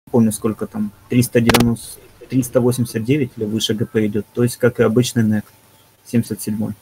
помню сколько там, 390, 389 или выше ГП идет, то есть как и обычный НЭК 77.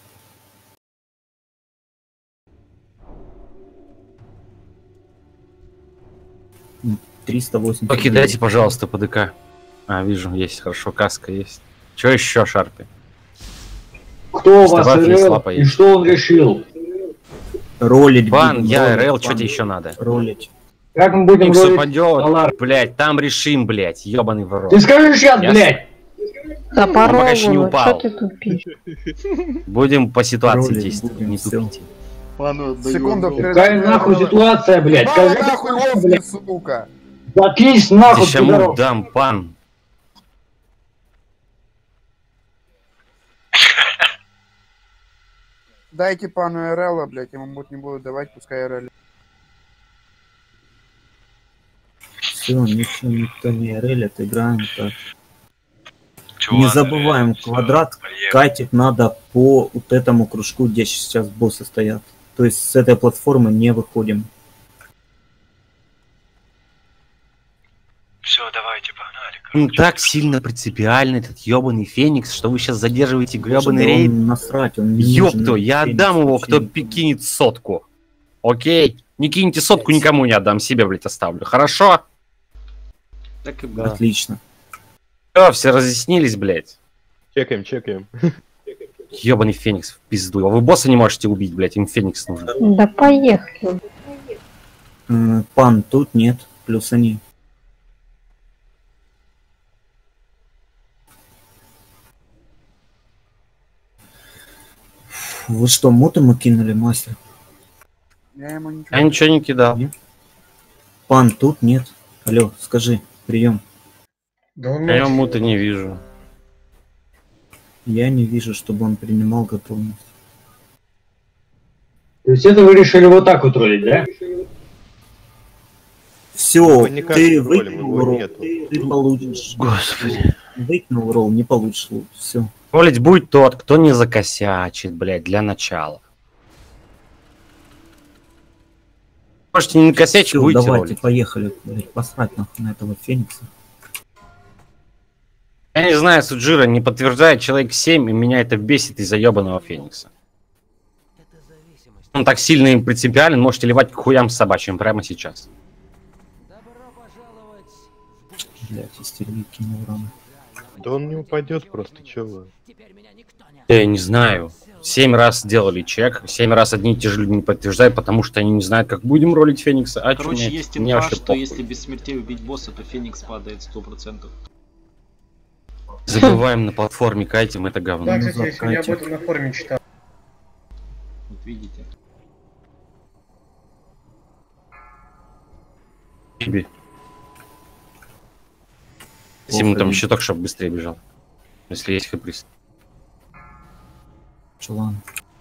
Покидайте, пожалуйста, ПДК. А, вижу, есть, хорошо, каска есть. Что еще, Шарпи? Кто у вас РЛ и что он решил? Ролить. Пан, я РЛ, что тебе еще надо? Ролить. Как мы будем Никс ролить? упадет, блядь, там решим, блядь, ебаный в рот. Ты скажи сейчас, блядь! Да пока еще не порогу, упал. что ты тупишь? Будем по ситуации Ролить действовать, будем, не всё. тупите. Секунду. Какая нахуй ситуация, блядь? Мало Скажи, нахуй ловли, сука. заткнись нахуй, Дещему пидорок. дам, пан. Дайте пану РЛ, блядь, ему не будут давать, пускай РЛ. Все, ничего, никто не релит, играем так. Не забываем, квадрат катить надо по вот этому кружку, где сейчас боссы стоят. То есть с этой платформы не выходим. Все, давайте, погнали. Он так сильно принципиальный, этот ебаный Феникс, что вы сейчас задерживаете гребаный рейд. Насрать, он не Ёпту, нужен, я Феникс отдам его, вообще кто не нужен. кинет сотку. Окей? Не кинете сотку, никому не отдам, себе, блядь, оставлю. Хорошо? Так и было. Отлично. Все разъяснились, блядь. Чекаем. Ёбаный Феникс в пизду. А вы босса не можете убить, блядь, им Феникс нужен. Да поехали. Пан, тут нет, плюс они. Вы что, муты мы кинули, мастер? Я ему ничего. Я ничего не кидал. Нет? Пан, тут нет. Алло, скажи, прием. Я ему-то не вижу. Я не вижу, чтобы он принимал готовность. То есть это вы решили вот так вот ролить, да? Все, Мы никак ты не ролим, выкинул его ролл, нету. ты получишь. Господи. Выкинул ролл, не получишь лут. Все. Ролить будет тот, кто не закосячит, блядь, для начала. Можете не накосячить, Всё, будете давайте, ролить. поехали, блядь, посрать нахуй на этого Феникса. Я не знаю, Суджира не подтверждает человек 7, и меня это бесит из-за ебаного Феникса. Он так сильно им принципиален, можете ливать к хуям собачьим прямо сейчас. Блядь, истерики кинул рано. Да он не упадет просто, чё вы? Я не знаю. 7 раз делали чек, 7 раз одни и те же люди не подтверждают, потому что они не знают, как будем ролить Феникса. А Короче, чё, есть мне инфа, вообще что похуй. если без смертей убить босса, то Феникс падает 100%. Забываем на платформе кайтим, это говно. Да, кстати, я сегодня об этом на форуме читал. Вот видите. Тебе. Если ему там щиток, чтобы быстрее бежал. Если есть хэприст. Чулан.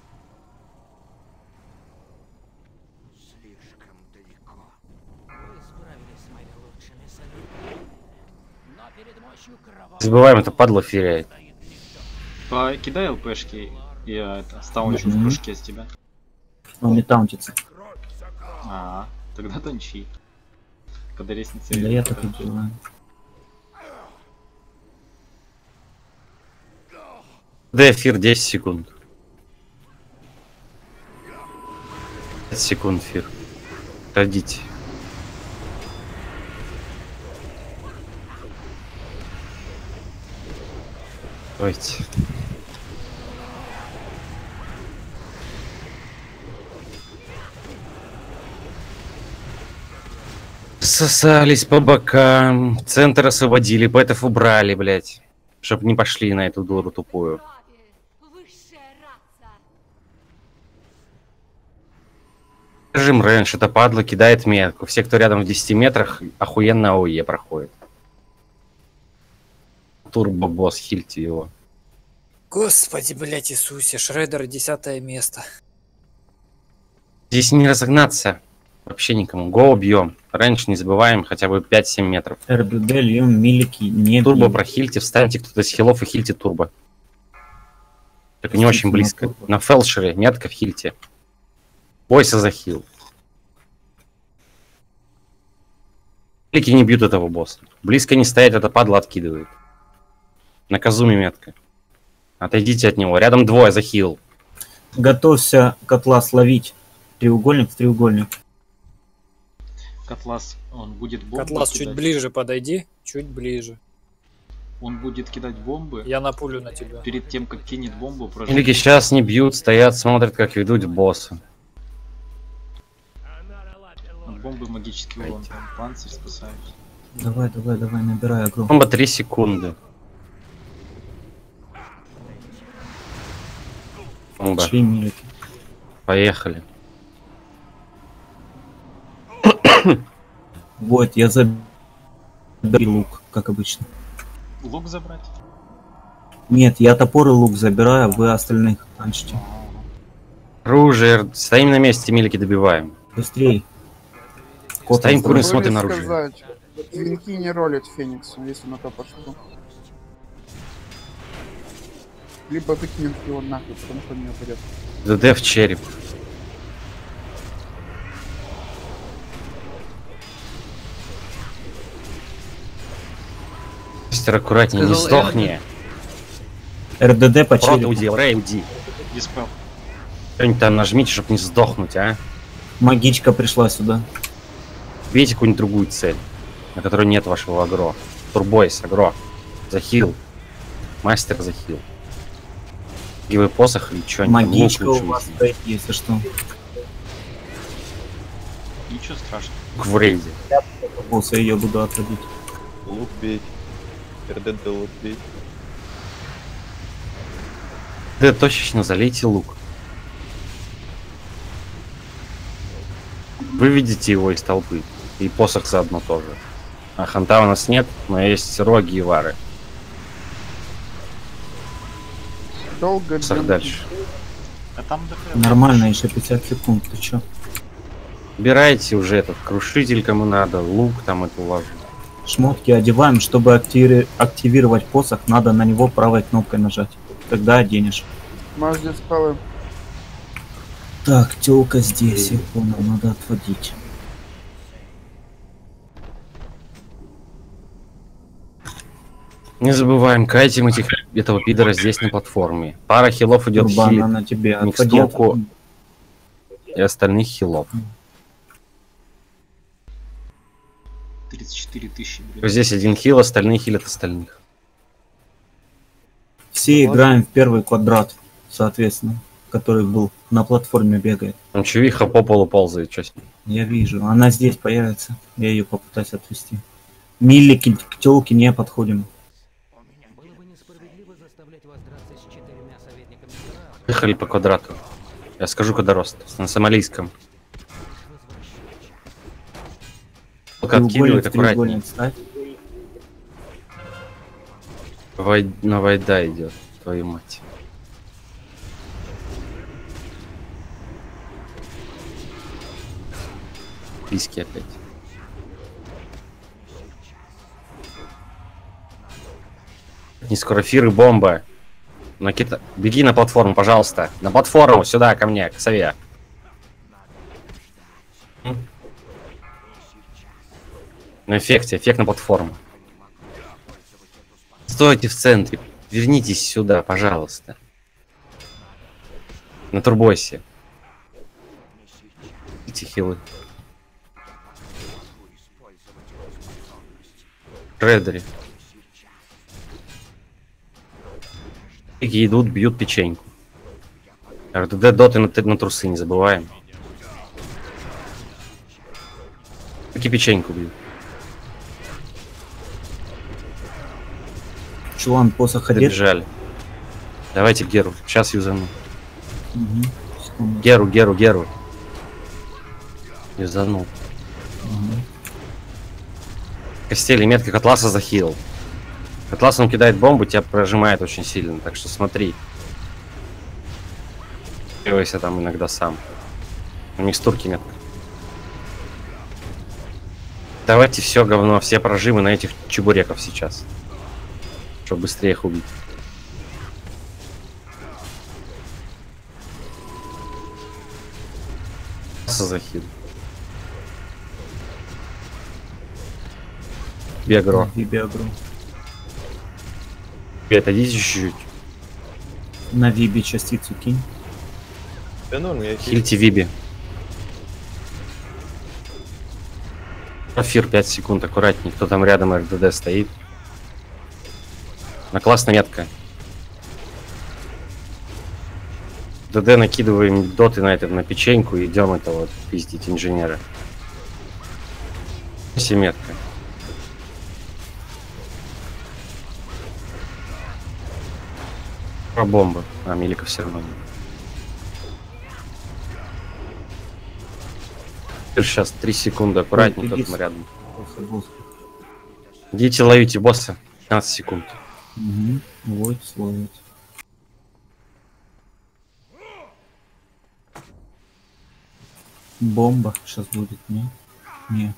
Забываем, это падла феряет. Кидай ЛПшки, я это стаунчу в кружке с тебя. Он не таунтится. Тогда танчи. Когда лестница... Да я так и делаю. Да, эфир 10 секунд. 5 секунд эфир. Родите. Давайте. Сосались по бокам, центр освободили, бетов убрали, блять, чтоб не пошли на эту дуру тупую. Режим рейндж, это падла кидает метку. Все, кто рядом в 10 метрах, охуенно АОЕ проходит. Турбо-босс, хильте его. Господи, блять, Иисусе, Шреддер 10 место. Здесь не разогнаться вообще никому. Го бьем. Раньше не забываем, хотя бы 5-7 метров. РБД льем, милики, не Турбо бьем. прохильте, встаньте кто-то с хилов и хильте турбо. Только не очень близко. На фелшере, метка в хильте. Бойся за хил. Клики не бьют этого босса. Близко не стоять, это падла откидывает. На Казуми метка. Отойдите от него. Рядом двое, захил. Готовься Котлас ловить. Треугольник в треугольник. Котлас, он будет бомбы Котлас, кидать. чуть ближе подойди. Чуть ближе. Он будет кидать бомбы. Я напулю на тебя. Перед тем, как кинет бомбу, Клики сейчас не бьют, стоят, смотрят, как ведут босса. от бомбы магический урон. Там панцирь спасает. Давай, набирай агро. Бомба 3 секунды. Бомба. Шли милики. Поехали. Вот, я забил лук, как обычно. Лук забрать? Нет, я топор и лук забираю, вы остальных танчите. Оружие. Стоим на месте, милики добиваем. Быстрей. Стоим, курим, Забыли смотрим на оружие. сказать, Венки не ролят Фениксом, если на то пошло. Либо выкинем его нахуй, потому что он не упадет. ДД в череп. Мистер, аккуратнее, не сдохни. РДД по Просто черепу. уйди, Рэй, уйди. Диспел. Что-нибудь там нажмите, чтобы не сдохнуть, а? Магичка пришла сюда. Бейте какую-нибудь другую цель, на которой нет вашего агро. Турбойс, агро. Захил. Мастер захил. Гивый посох или что-нибудь. Магичка у вас стоит, если что. Ничего страшного. В рейде. Босса ее буду отводить. Лук бить. РДД лук бить. Да точечно залейте лук. Выведите его из толпы. И посох заодно тоже. А ханта у нас нет, но есть роги и вары. Долго Посох бьем. дальше. А там до Нормально, еще 50 секунд, ты чё? Убирайте уже этот крушитель, кому надо, лук там это уложу. Шмотки одеваем, чтобы активировать посох, надо на него правой кнопкой нажать. Тогда оденешь. Может, здесь спалы. Так, тёлка здесь, я понял, надо отводить. Не забываем, кайтим этого пидора здесь на платформе. Пара хилов идет Турбана на тебе, отводи, микстурку отводи. и остальных хилов. 34 тысячи. блин. Здесь один хил, остальные хилят остальных. Все играем в первый квадрат, соответственно, который был на платформе бегает. Там чувиха по полу ползает, что с ним? Я вижу, она здесь появится, я ее попытаюсь отвести. Милики к тёлке не подходим. Ехали по квадрату. Я скажу, когда рост. На сомалийском. Только откидывает аккуратнее. Ставь. На Вайда идет, твою мать. Писки опять. Не скоро фир и бомба. Накита... Беги на платформу, пожалуйста. На платформу, сюда, ко мне, к сове. На эффекте, эффект на платформу. Стойте в центре. Вернитесь сюда, пожалуйста. На турбойсе. Эти хилы. Реддери. Идут, бьют печеньку. РДД доты на трусы, не забываем. Таки печеньку бьют. Чулан посох одет. Добежали. Давайте Геру. Сейчас юзану. Угу. Секунду. Геру. Юзанул. Угу. Костели, метка Котласа захилил. Котлас он кидает бомбу, тебя прожимает очень сильно, так что смотри. Делайся там иногда сам. У микстурки метка. Давайте все говно, все прожимы на этих чебуреков сейчас. Чтобы быстрее их убить. Захил. Биагро. И биагро. Отойдите чуть-чуть. На Вибе частицу кинь. Да норм, я Хильте Виби. Афир 5 секунд, аккуратней. Кто там рядом РДД стоит. На классная метка. ДД накидываем доты на это, на печеньку и идем это вот пиздить инженера. 7 метка. Про бомбы. А, Милика все равно нет. Сейчас 3 секунды, аккуратней, кто там рядом. Идите ловите босса. 15 секунд. Угу. Вот, словит. Бомба сейчас будет, не? Не.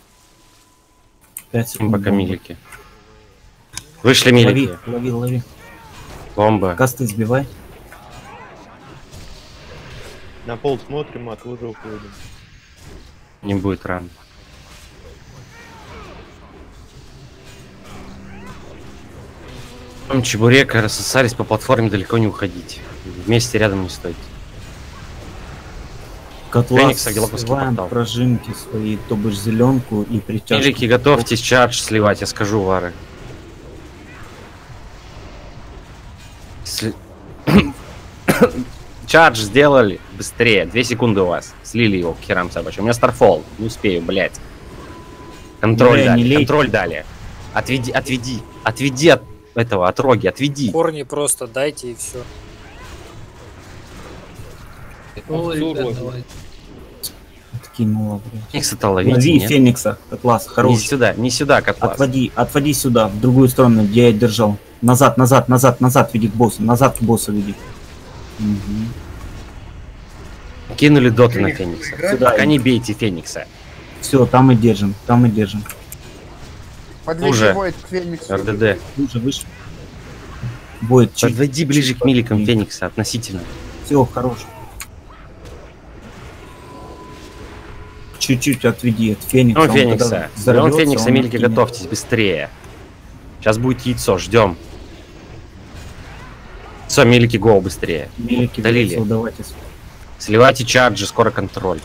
5 секунд. Пока милики. Вышли милики. Лови, лови, лови. Бомба. Касты сбивай. на пол смотрим, от лужи уходим. Не будет ран. Там Чебурека рассосались по платформе, далеко не уходить. Вместе рядом не стойте. Котла Феникса, Гелоковский сливаем, портал. прожимки свои, то бишь зеленку и притяжку. Милики, готовьтесь чардж сливать, я скажу, Вары. Чардж сделали быстрее. 2 секунды у вас. Слили его к херам собачьим. У меня старфол. Не успею, блять. Контроль Не дали. лей. Контроль дали. Отведи, отведи. Отведи от этого, от роги, отведи. Корни просто дайте и все. Откинула, блядь. Феникса-то ловите, Лови нет? Феникса, Котлас, хорош. Не сюда, Котлас. Отводи сюда, в другую сторону, где я держал. Назад, веди к боссу. Назад к боссу веди. Угу. Кинули доты на Феникса. Сюда. Пока не бейте Феникса. Все, там и держим, Подведи Уже. Войд к Фениксу. РДД. Уже выше. Будет чуть. Подведи ближе к миликам Феникса относительно. Все, хорош. Чуть-чуть отведи от Феникса. Ну, Феникса. Взорвется, Он Феникса, он милики, откинет. готовьтесь быстрее. Сейчас будет яйцо, ждем. Все, милики, гоу быстрее. Милики, Долили. давайте. Сливайте чарджи, скоро контроль.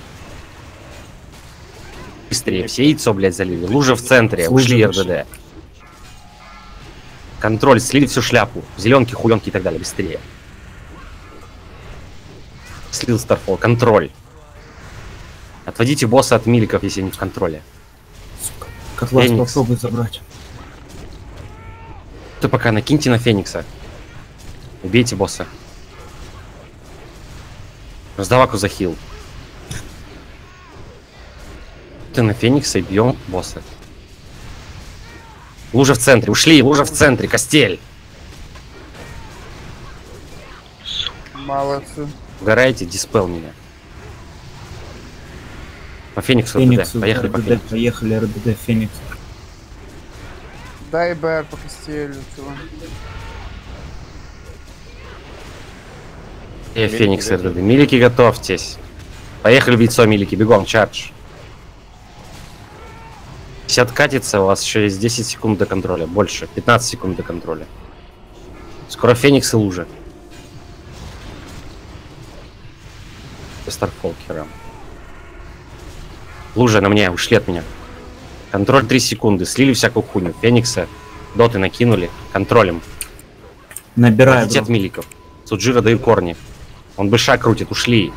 Быстрее, все яйцо, блядь, залили. Лужа в центре, ушли РДД. Контроль, слили всю шляпу. Зеленки, хуенки и так далее, быстрее. Слил Старфол, контроль. Отводите босса от миликов, если они в контроле. Котлас Феникс. попробуй забрать. Ты пока накиньте на Феникса. Убейте босса. Раздаваку захил. Ты на Феникса и бьем босса. Лужа в центре, ушли, лужа в центре, Костель. Молодцы. Угораете, диспел меня. По Фениксу Фениксу, РДД. Поехали по РДД, Фениксу. поехали, РДД, Феникс. Дай БР по костелю, чего. Феникс РДД. Милики, готовьтесь. Поехали в яйцо, милики, бегом, чардж. Если откатится, у вас еще есть 10 секунд до контроля. Больше, 15 секунд до контроля. Скоро Феникс и лужа. Старфолкером. Лужа на мне, ушли от меня. Контроль 3 секунды. Слили всякую хуйню. Феникса. Доты накинули. Контролем. Набираю. От миликов. Суджира даю корни. Он быша крутит, ушли.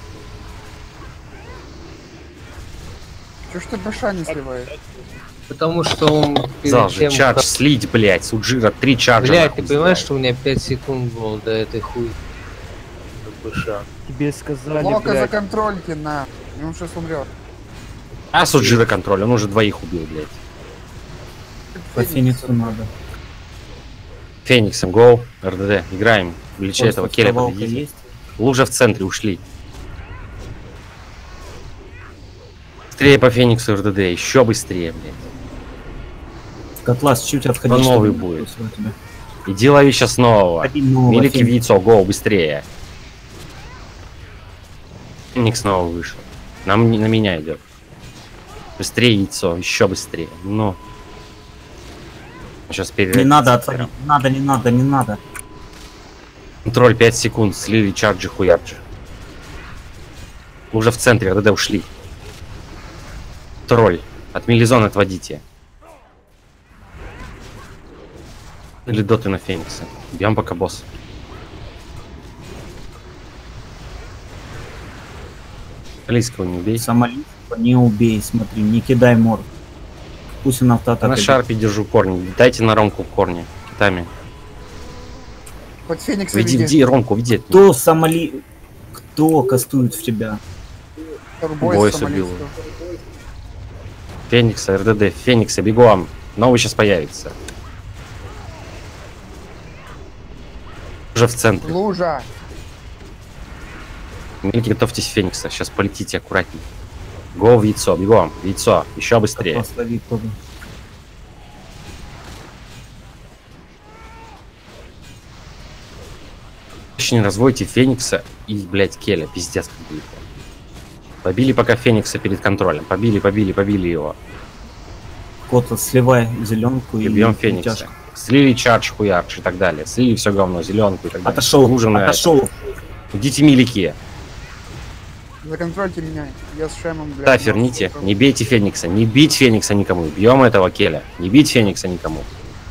Чё ж ты бэша не сливаешь? Потому что он перед Зал же, тем, чардж, как- слить, блядь. Суджира, 3 чарджа. Блядь, нахуй ты понимаешь, сделал. что у меня 5 секунд было до этой хуй? До быша. Тебе сказали, Лока за блядь. контрольки, на. И он сейчас умрет. А Суджира контроль, он уже 2 убил, блядь. По Фениксу надо. Фениксом, гоу, РДД, играем. Влечи Просто этого Келя вставалка победите. есть. Лужа в центре, ушли. Быстрее по Фениксу РДД, еще быстрее, блядь. Котлас, чуть отходи. Но новый чтобы будет. бросила тебя. Иди лови сейчас нового. Ходи нового Милики в Феникса. яйцо, гоу, быстрее. Феникс снова вышел. На меня идет. Быстрее яйцо, еще быстрее. Ну. Сейчас Не надо отходить. Не надо. Контроль 5 секунд. Слили чарджи, хуярджи. Уже в центре, РДД ушли. Тролль. От милизона отводите. Или доты на Феникса. Бьем пока босс. Алийского не убей. Самолийского не убей, смотри, не кидай мор. Пусть он автоатака. На шарпе держу корни. Дайте на ромку корни. Китами. Под Феникса Веди ромку, веди. Кто кастует в тебя? Бойс убил. Феникса, РДД, Феникса, бегом. Новый сейчас появится. Уже в центре. Лужа. Милики, готовьтесь Феникса. Сейчас полетите аккуратней. Го в яйцо, бегом. В яйцо. Еще быстрее. Не разводите Феникса и, блядь, Келя. Пиздец, как будет. Побили пока Феникса перед контролем. Побили его. Кота, сливай зеленку и бьем Феникса. Тяжко. Слили чардж, хуярдж и так далее. Слили все говно, зеленку и так далее. Отошел. Идите, милики. Законтрольте меня. Я с Шемом, блядь. Да, верните. Не бейте Феникса. Не бить Феникса никому. Бьем этого Келя. Не бить Феникса никому.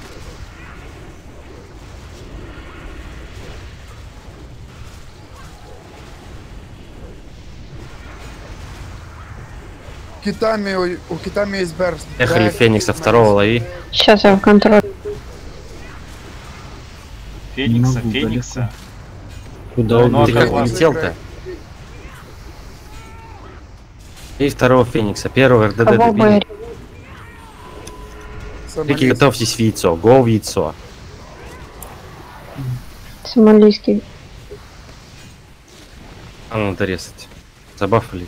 У Китами есть Берс. Ехали Феникса, второго лови. Сейчас я в контроль. Феникса. Куда он? Ты как улетел-то? И второго Феникса. Первого РДД добили. Рики, готовьтесь в яйцо. Го в яйцо. Сомалийский. Надо резать. Забафали.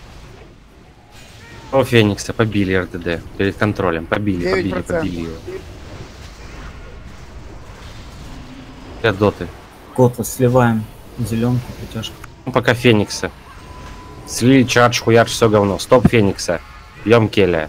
О, Феникса, побили РДД. Перед контролем. Побили его. 5 доты. Кота, сливаем зеленку, притяжку. Ну, пока Феникса. Слили чардж, хуярдж, все говно. Стоп Феникса. Бьем Келя.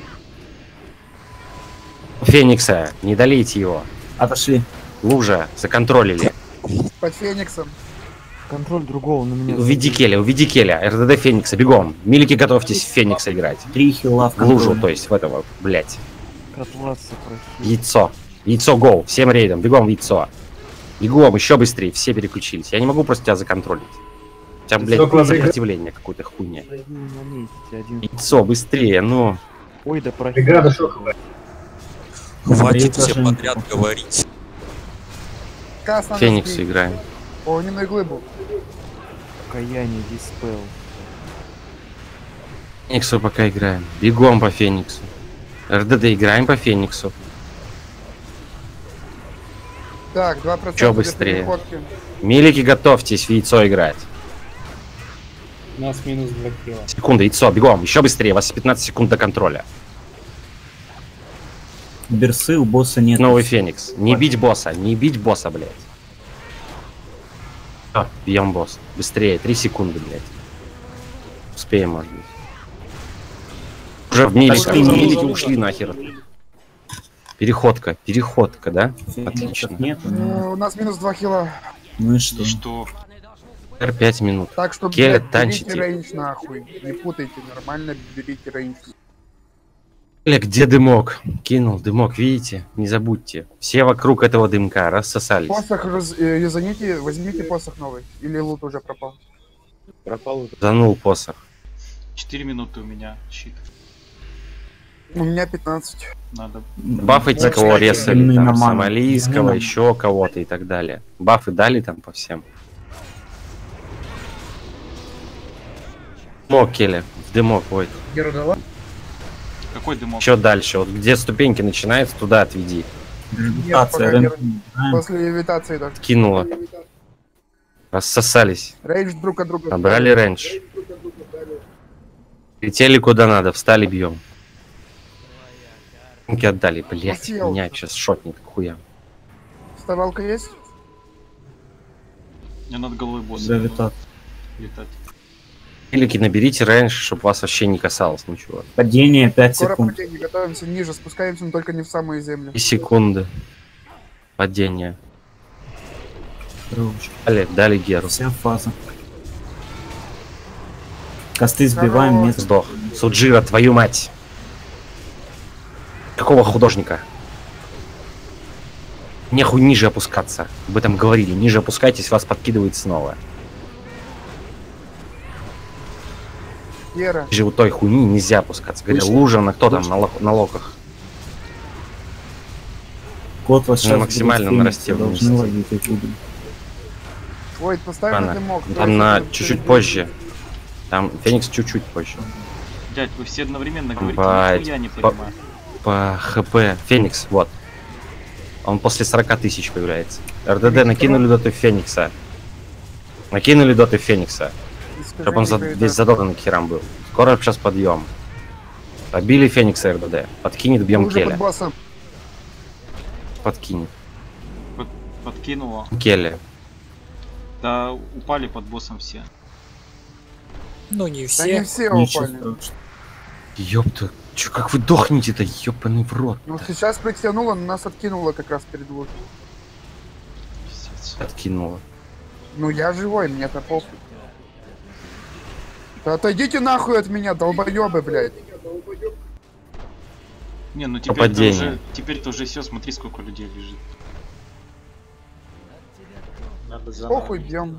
Феникса, не долейте его. Отошли. Лужа, законтролили. Под Фениксом. Контроль другого на меня. Уведи Келя. РДД Феникса, бегом. Милики, готовьтесь в Феникса играть. 3 хила в лужу, то есть в этого, блять. Котлаться, Яйцо, гоу. Всем рейдом, бегом в яйцо. Бегом, еще быстрее, все переключились. Я не могу просто тебя законтролить. У тебя, блядь, сопротивление какой-то хуйня. Яйцо, быстрее, ну. Ой, да прощай. Хватит все подряд говорить. Феникс играем. Огненную глыбу. Покаяние, диспел. Фениксу пока играем. Бегом по Фениксу. РДД играем по Фениксу. Так, 2%. Че быстрее? Милики, готовьтесь в яйцо играть. У нас минус 2 килла. Секунда, яйцо, бегом. Еще быстрее, у вас 15 секунд до контроля. Берсы у босса нет. Новый Феникс. Не бить босса, блядь. Все, бьем босс. Быстрее, 3 секунды, блядь. Успеем, может быть. Уже в милики ушли нахер. Переходка, да? Отлично. Нет, у нас минус 2 хила. Ну и что? R5 минут. Так что, Келя, берите танчите. рейндж нахуй. Не путайте, нормально берите рейндж. Келя, где дымок? Кинул дымок, видите? Не забудьте. Все вокруг этого дымка рассосались. Посох юзаните, возьмите посох новый. Или лут уже пропал? Пропал уже. Занул посох. 4 минуты у меня щит. У меня 15. Надо. Бафайте, кого резали, там, сомалийского, еще кого-то и так далее. Бафы дали там по всем. Дымок, Келя, в дымок, ой. Геру дала? Какой дымок? Что дальше? Вот где ступеньки начинаются, туда отведи. После левитации даже. Кинула. Рассосались. Рейндж друг от друга. Набрали рейндж. Летели куда надо, встали, бьем. Отдали, блять, меня сейчас шотнет хуя. Вставалка есть? Мне над головой босса. Летать. Летать. Или наберите раньше, чтобы вас вообще не касалось ничего. Падение 5 Скоро секунд. падение, готовимся ниже, спускаемся, но только не в самые земли. 3 секунды. Падение. Дали Геру. Вся фаза. Косты сбиваем, место. Сдох. Суджира, твою мать. Какого художника? Нехуй ниже опускаться. Об этом говорили. Ниже опускайтесь, вас подкидывает снова. Гера. Ниже у той хуйни нельзя опускаться. Говорят, лужа на кто там, на локах. Кот вас сейчас максимально нарастил. Должны ловить и будем. Ой, поставим на дымок. Там на чуть-чуть позже. Там Феникс чуть-чуть позже. Дядь, вы все одновременно говорите, я не понимаю. По ХП. Феникс, вот. Он после 40 тысяч появляется. РДД накинули доты Феникса. Накинули доты Феникса. Чтобы он весь задодан к херам был. Скоро сейчас подъем. Побили Феникса РДД. Подкинет, бьем Келя. Подкинет. Подкинуло. Келли. Да, упали под боссом все. Ну не все. Да не все упали. Ёпта. Чё, как вы дохнете-то, ёбаный в рот? Ну сейчас притянуло, нас откинуло как раз перед лужей. Откинуло. Ну я живой, мне-то похуй. Да отойдите нахуй от меня, долбоёбы, блядь. Не, ну теперь-то уже все, смотри, сколько людей лежит. Похуй, бьем.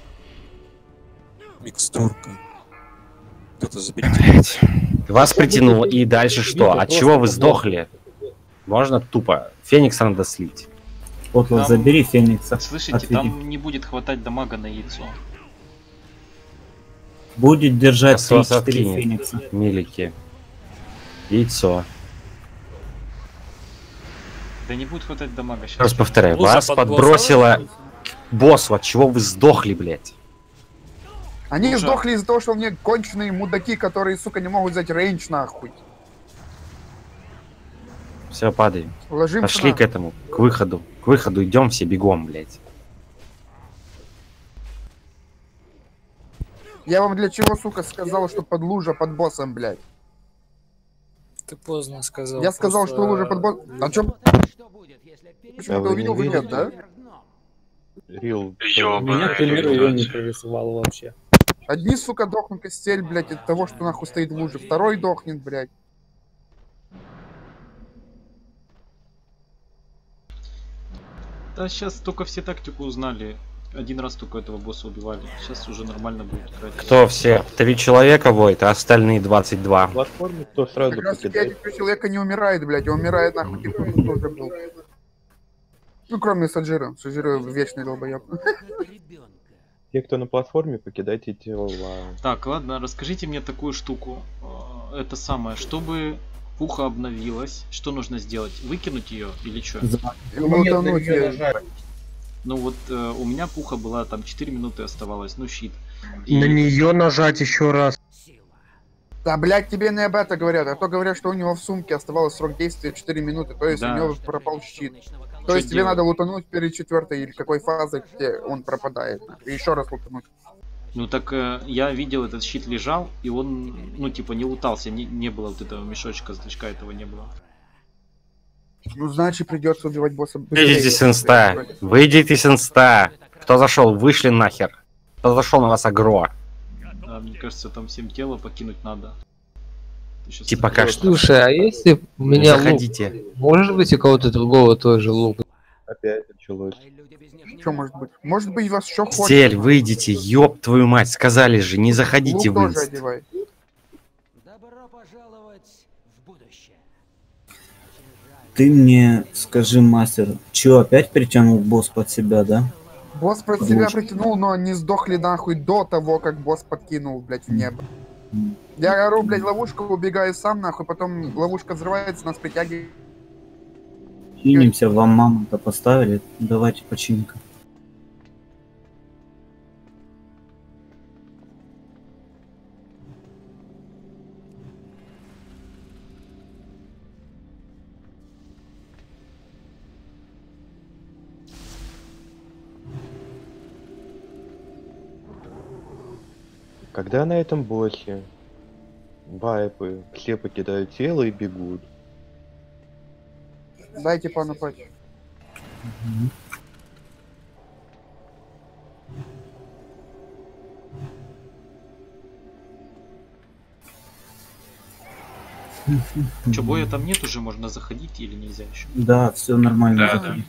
Микстурка. Кто-то заберите. Вас притянуло, и дальше что? От чего вы сдохли? Можно тупо. Феникса надо слить. Вот, забери Феникса. Слышите, отведи. Там не будет хватать дамага на яйцо. Будет держать 3-4 Феникса. Милики. Яйцо. Да не будет хватать дамага сейчас. Раз повторяю, вас подбросило к боссу, от чего вы сдохли, блядь. Они сдохли из-за того, что у меня конченые мудаки, которые, сука, не могут взять рейндж нахуй. Все, падаем. Ложимся. Пошли к этому, к выходу. К выходу идем все бегом, блядь. Я вам для чего, сука, сказал, что под лужа под боссом, блядь? Ты поздно сказал. Я сказал, что лужа под боссом. А чё? Почему ты увидел, вы нет, да? Меня, к примеру, ее не прорисовал вообще. Одни, сука, дохнут костель, блядь, от того, что нахуй стоит в луже. Второй дохнет, блядь. Да сейчас только все тактику узнали. Один раз только этого босса убивали. Сейчас уже нормально будет играть. Кто все? 3 человека воет, а остальные 22. В платформе кто сразу как раз покидает. 3 человека не умирает, блядь. Он умирает нахуй, типа, тоже был. Ну, кроме Саджира. Саджира вечный долбоёб. Те, кто на платформе, покидайте тела. Так, ладно, расскажите мне такую штуку. Это самое, чтобы пуха обновилась, что нужно сделать? Выкинуть ее или что? Лутануть ее. Ну вот у меня пуха была, там 4 минуты оставалось, ну щит. На нее нажать еще раз. Да, блядь, тебе не об этом говорят, а то говорят, что у него в сумке оставалось срок действия 4 минуты, то есть у него пропал щит. То есть тебе надо лутануть перед 4-й или какой фазой, где он пропадает. И еще раз лутануть. Ну так я видел, этот щит лежал, и он, ну типа не лутался, не было вот этого мешочка, значка этого не было. Ну значит придется убивать босса. Выйдите с инста. Выйдите с инста. Кто зашел, вышли нахер. Кто зашел на вас агро. Да, мне кажется, там всем тело покинуть надо. Типа пока что. Слушай, а если у меня заходите. лук, может быть у кого-то другого тоже лук? Опять началось. Что может быть? Может быть вас что хочет. Стель, выйдите, ёб твою мать, сказали же, не заходите в инст. Ты мне скажи, мастер, чё, опять притянул босс под себя, да? Босс под себя притянул, но они сдохли нахуй до того, как босс подкинул, блядь, в небо. Я ору, блядь, ловушку, убегаю сам, нахуй, потом ловушка взрывается, нас притягивает. Чинимся, вам маму-то поставили, давайте починка. Когда на этом боссе вайпы все покидают тело и бегут. Дайте пану пать. Че, боя там нет уже, можно заходить или нельзя еще? Да, все нормально. Да, заходи.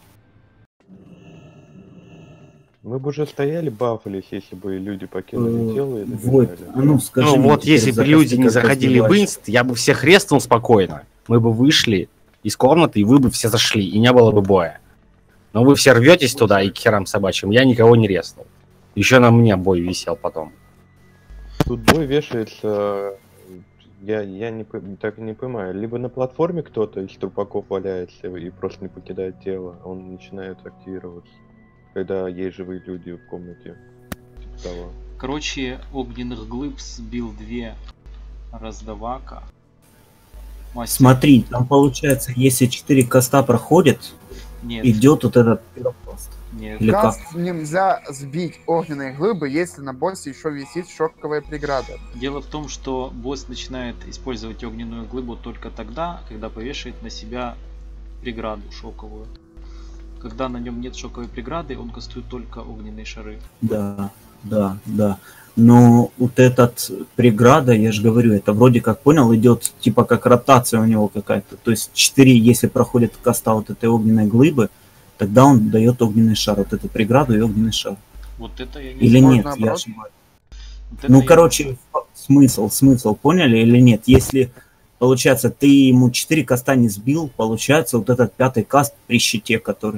Мы бы уже стояли, бафались, если бы люди покинули тело и Вот, добежали. а ну скажи Ну мне вот, теперь если бы за люди не как заходили в разбиваешь. инст, я бы всех резнул спокойно. Мы бы вышли из комнаты, и вы бы все зашли, и не было бы боя. Но вы все рветесь туда и к херам собачьим, я никого не резнул. Еще на мне бой висел потом. Тут бой вешается, так не понимаю, либо на платформе кто-то из трупаков валяется и просто не покидает тело, он начинает активироваться, когда есть живые люди в комнате. Типа того. Короче, огненных глыб сбил 2 раздавака. Мастер... Смотри, там получается, если 4 каста проходят, Нет. идет вот этот пиропласт. Нет. Или Каст как? нельзя сбить огненные глыбы, если на боссе еще висит шоковая преграда. Дело в том, что босс начинает использовать огненную глыбу только тогда, когда повешает на себя преграду шоковую. Когда на нем нет шоковой преграды, он кастует только огненные шары. Да, да, да. Но вот этот преграда, я же говорю, это вроде как понял, идет типа как ротация у него какая-то. То есть 4, если проходит каста вот этой огненной глыбы, тогда он дает огненный шар, вот эту преграду и огненный шар. Вот это я не Или знаю. нет, я наоборот? ошибаюсь. Вот это Ну, я не короче, смысл, поняли или нет? Если, получается, ты ему 4 каста не сбил, получается вот этот 5-й каст при щите, который...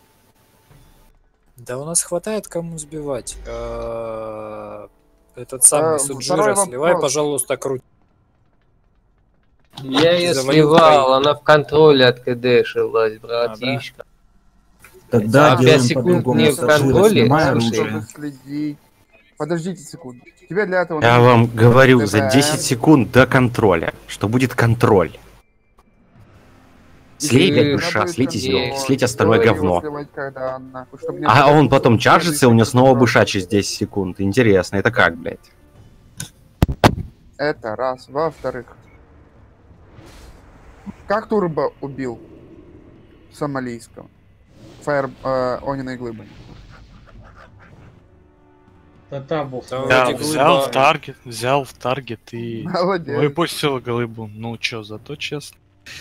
Да у нас хватает кому сбивать. Этот самый Суджира, сливай, вопрос. пожалуйста, круть. Я ее Завалил сливал, твои. она в контроле от КД шилась, братишка. Тогда А 5 делаем секунд по-другому. не в Сажира, контроле, снимай слушай. Чтобы оружие. следить. Подождите секунду. Тебе для этого... Я нужно вам говорю, за ДПМ. 10 секунд до контроля, что будет контроль. Слей, блядь, быша, слейте зелень, слейте остальное говно. А он потом чаржится, и у него снова быша через 10 секунд. Интересно, это как, блядь? Это раз. Во-вторых. Как Турбо убил сомалийского? Огненной глыбой. Татабу. Да, взял в таргет и Молодец. выпустил глыбу. Ну чё, зато честно.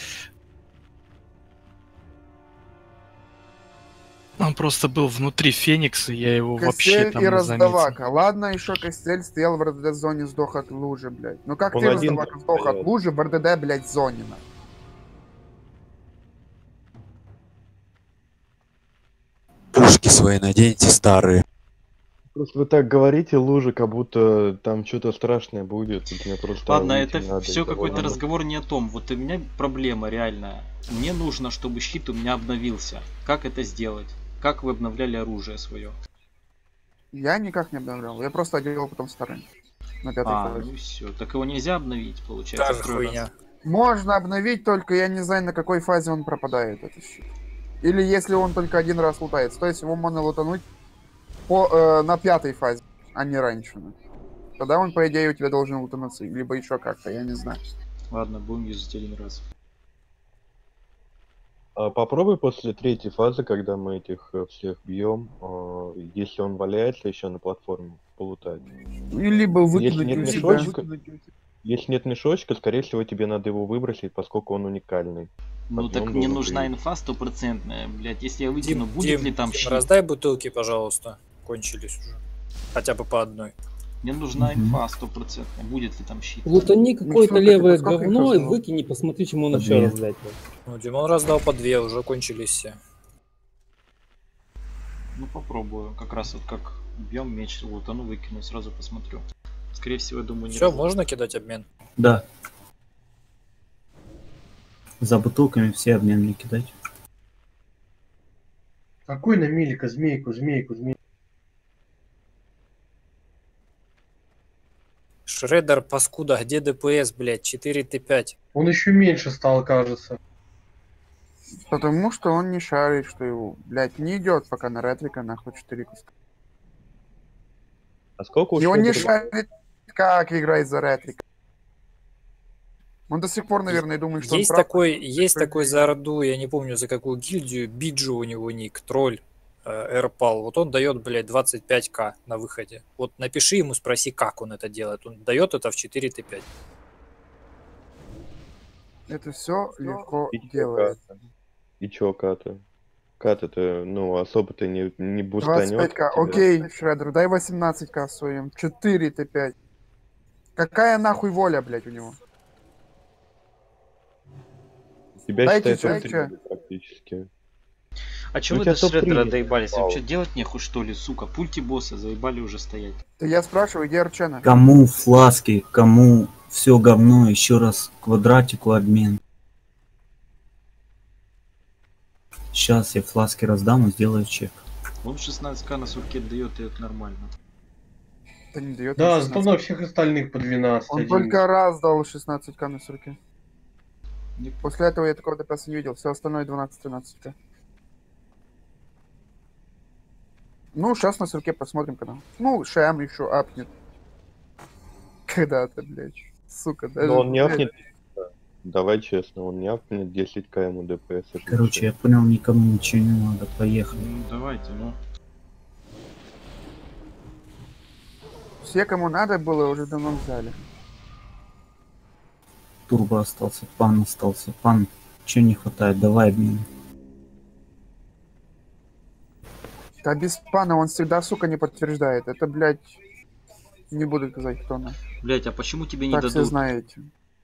Он просто был внутри Феникса, я его вообще Костель там и не Раздавака. заметил. Ладно, еще Костель стоял в РДД-зоне, сдох от лужи, блядь. Ну как Он ты, один Раздавака, сдох от стоял. лужи в РДД, блядь, зоне, нахуй? Пушки свои наденьте старые. Просто вы так говорите, лужа, как будто там что-то страшное будет. Мне просто Ладно, выйти это надо, все и какой-то довольно. разговор не о том. Вот у меня проблема реальная. Мне нужно, чтобы щит у меня обновился. Как это сделать? Как вы обновляли оружие свое? Я никак не обновлял, я просто делал потом старым. На пятой фазе. Ну все. Так его нельзя обновить, получается. Та же второй раз. хуйня. Можно обновить, только я не знаю, на какой фазе он пропадает, этот щит. Или если он только один раз лутается. То есть его можно лутануть на 5-й фазе, а не раньше. Тогда он, по идее, у тебя должен лутануться. Либо еще как-то, я не знаю. Ладно, будем юзать один раз. Попробуй после 3-й фазы, когда мы этих всех бьем, если он валяется еще на платформе, полутать. Либо Если выкинуть нет у себя. мешочка, если нет мешочка, скорее всего тебе надо его выбросить, поскольку он уникальный. Ну Он так должен мне нужна быть. инфа стопроцентная, блять. Если я выкину, будет ли там щит? раздай бутылки, пожалуйста. Кончились уже. Хотя бы по одной. Мне нужна инфа стопроцентная. Будет ли там щит? Лутани какое-то сколько левое ты, сколько их говно и раздал? выкини, посмотри, чему он По еще две. раздать. Ну, Димон раздал по 2, уже кончились все. Ну попробую. Как раз вот как бьем меч, лутану, выкину, сразу посмотрю. Скорее всего, я думаю, не Все, раз. можно кидать обмен? Да. За бутылками все обменные кидать. Какой на милика? Змейку. Шредер, паскуда, где ДПС, блядь? 4Т5. Он еще меньше стал, кажется. Потому что он не шарит, что его, блядь, не идет пока на ретрика, нахуй 4 куска. А сколько у И он не Шредера- шарит, как играет за Ретрика. Он до сих пор, наверное, думает, что есть он прав. есть такой за Орду, я не помню за какую гильдию, Биджу у него ник, тролль, Эрпал. Вот он дает, блядь, 25к на выходе. Вот напиши ему, спроси, как он это делает. Он дает это в 4Т5. Это все легко делает. И чё, Ката? Ката-то, ну, особо-то не бустанет. 25к, окей, Шреддер, дай 18к своим. 4Т5. Какая нахуй воля, блядь, у него? Тебя Дайте считают чё. практически. А чё вы до Шреддера доебались? Вам что, делать нехуй, что ли, сука? Пульти босса, заебали уже стоять. Да я спрашиваю, где Арчена? Кому фласки, кому все говно, еще раз квадратику обмен. Сейчас я фласки раздам и сделаю чек. Он 16к на сурке дает, и это нормально. Это не дает. Да, зато на всех остальных по 12. Он только раз дал 16к на сурке. После этого я такого ДПС не видел, все остальное 12-13к. Ну, сейчас на сурке посмотрим, когда. Ну, Шам еще апнет. Когда-то, блядь. Сука, даже... Но он не апнет. Давай честно, он не апнет 10к ему ДПС. Короче, я понял, никому ничего не надо, поехали. Ну, давайте, ну. Все, кому надо было, уже давно взяли. Турбо остался, пан остался. Пан, чего не хватает, давай обмен. Да без пана он всегда, сука, не подтверждает. Это, блядь, не буду сказать, кто она. Блядь, а почему тебе не так дадут? Все знаете.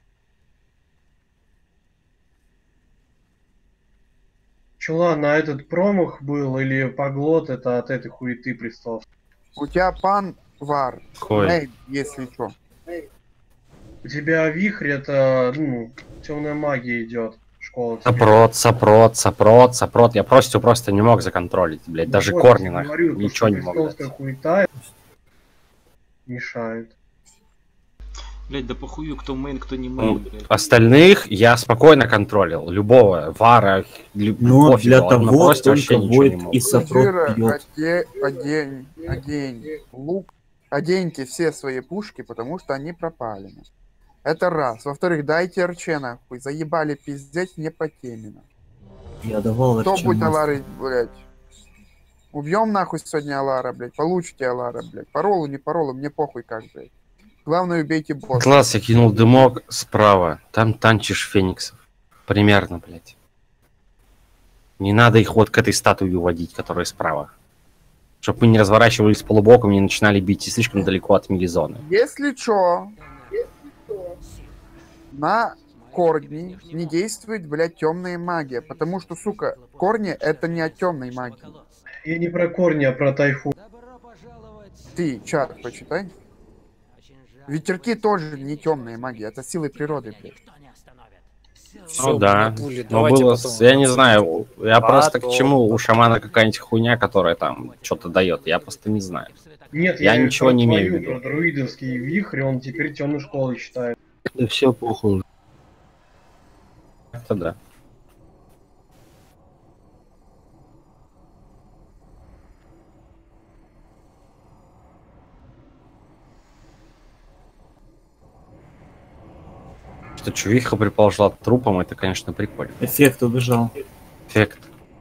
Чула, на этот промах был или поглот, это от этой хуеты пристал? У тебя пан вар. Эй, если что. У тебя вихрь, это, ну, темная магия идет. Школа. Сопрот. Я просто не мог законтролить, блядь. Даже вот, корни говорю, ничего не мог. Хуета мешает. Блядь, да похую, кто мейн, кто не мейн, блядь. Остальных я спокойно контролил. Любого, Вара, но пофигу, для того только будет и сопрот бьет. Одень лук. Оденьте все свои пушки, потому что они пропали. Это раз. Во-вторых, дайте Арчена, хуй. Заебали пиздеть не по теме. Я давал Кто Арчена. будет Алары, блядь? Убьем нахуй сегодня Алара, блядь. Получите Алара, блядь. По роллу, не по роллу, мне похуй как, блядь. Главное, убейте босса. Класс, я кинул дымок справа. Там танчишь фениксов. Примерно, блядь. Не надо их вот к этой статуе уводить, которая справа. Чтоб мы не разворачивались полубоком, не начинали бить и слишком далеко от милизоны. Если чё, на корни не действует, блядь, темная магия. Потому что, сука, корни это не от темной магии. Я не про корни, а про тайфун. Ты чат почитай. Ветерки тоже не темная магия, это силы природы, блядь. Ну да, но было, я не знаю, я просто к чему у шамана какая-нибудь хуйня, которая там что-то дает, я просто не знаю. Нет, я ничего не имею в виду. Про друидовский вихрь, он теперь темной школой считает. Да все похуй. Это да. Что чувиха приползла трупом, это, конечно, прикольно. Эффект убежал. Эффект.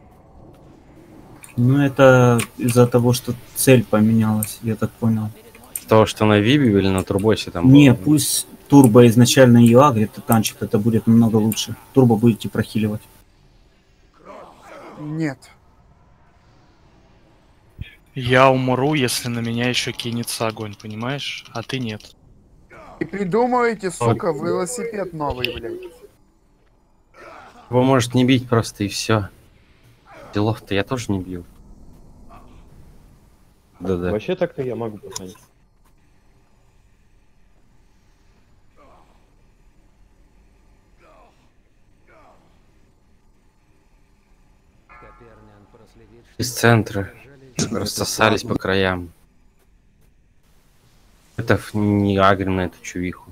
Ну, это из-за того, что цель поменялась, я так понял. С того, что на Вибе или на Турбосе там не, было? Пусть Турбо изначально ее агрит и танчит, это будет намного лучше. Турбо будете прохиливать. Нет. Я умру, если на меня еще кинется огонь, понимаешь? А ты нет. И придумываете, сука, велосипед новый, блядь. Его может не бить просто и все. Делов-то я тоже не бью. Да-да. Вообще так-то я могу посмотреть. Из центра рассосались по краям. Это не агрим на эту чувиху.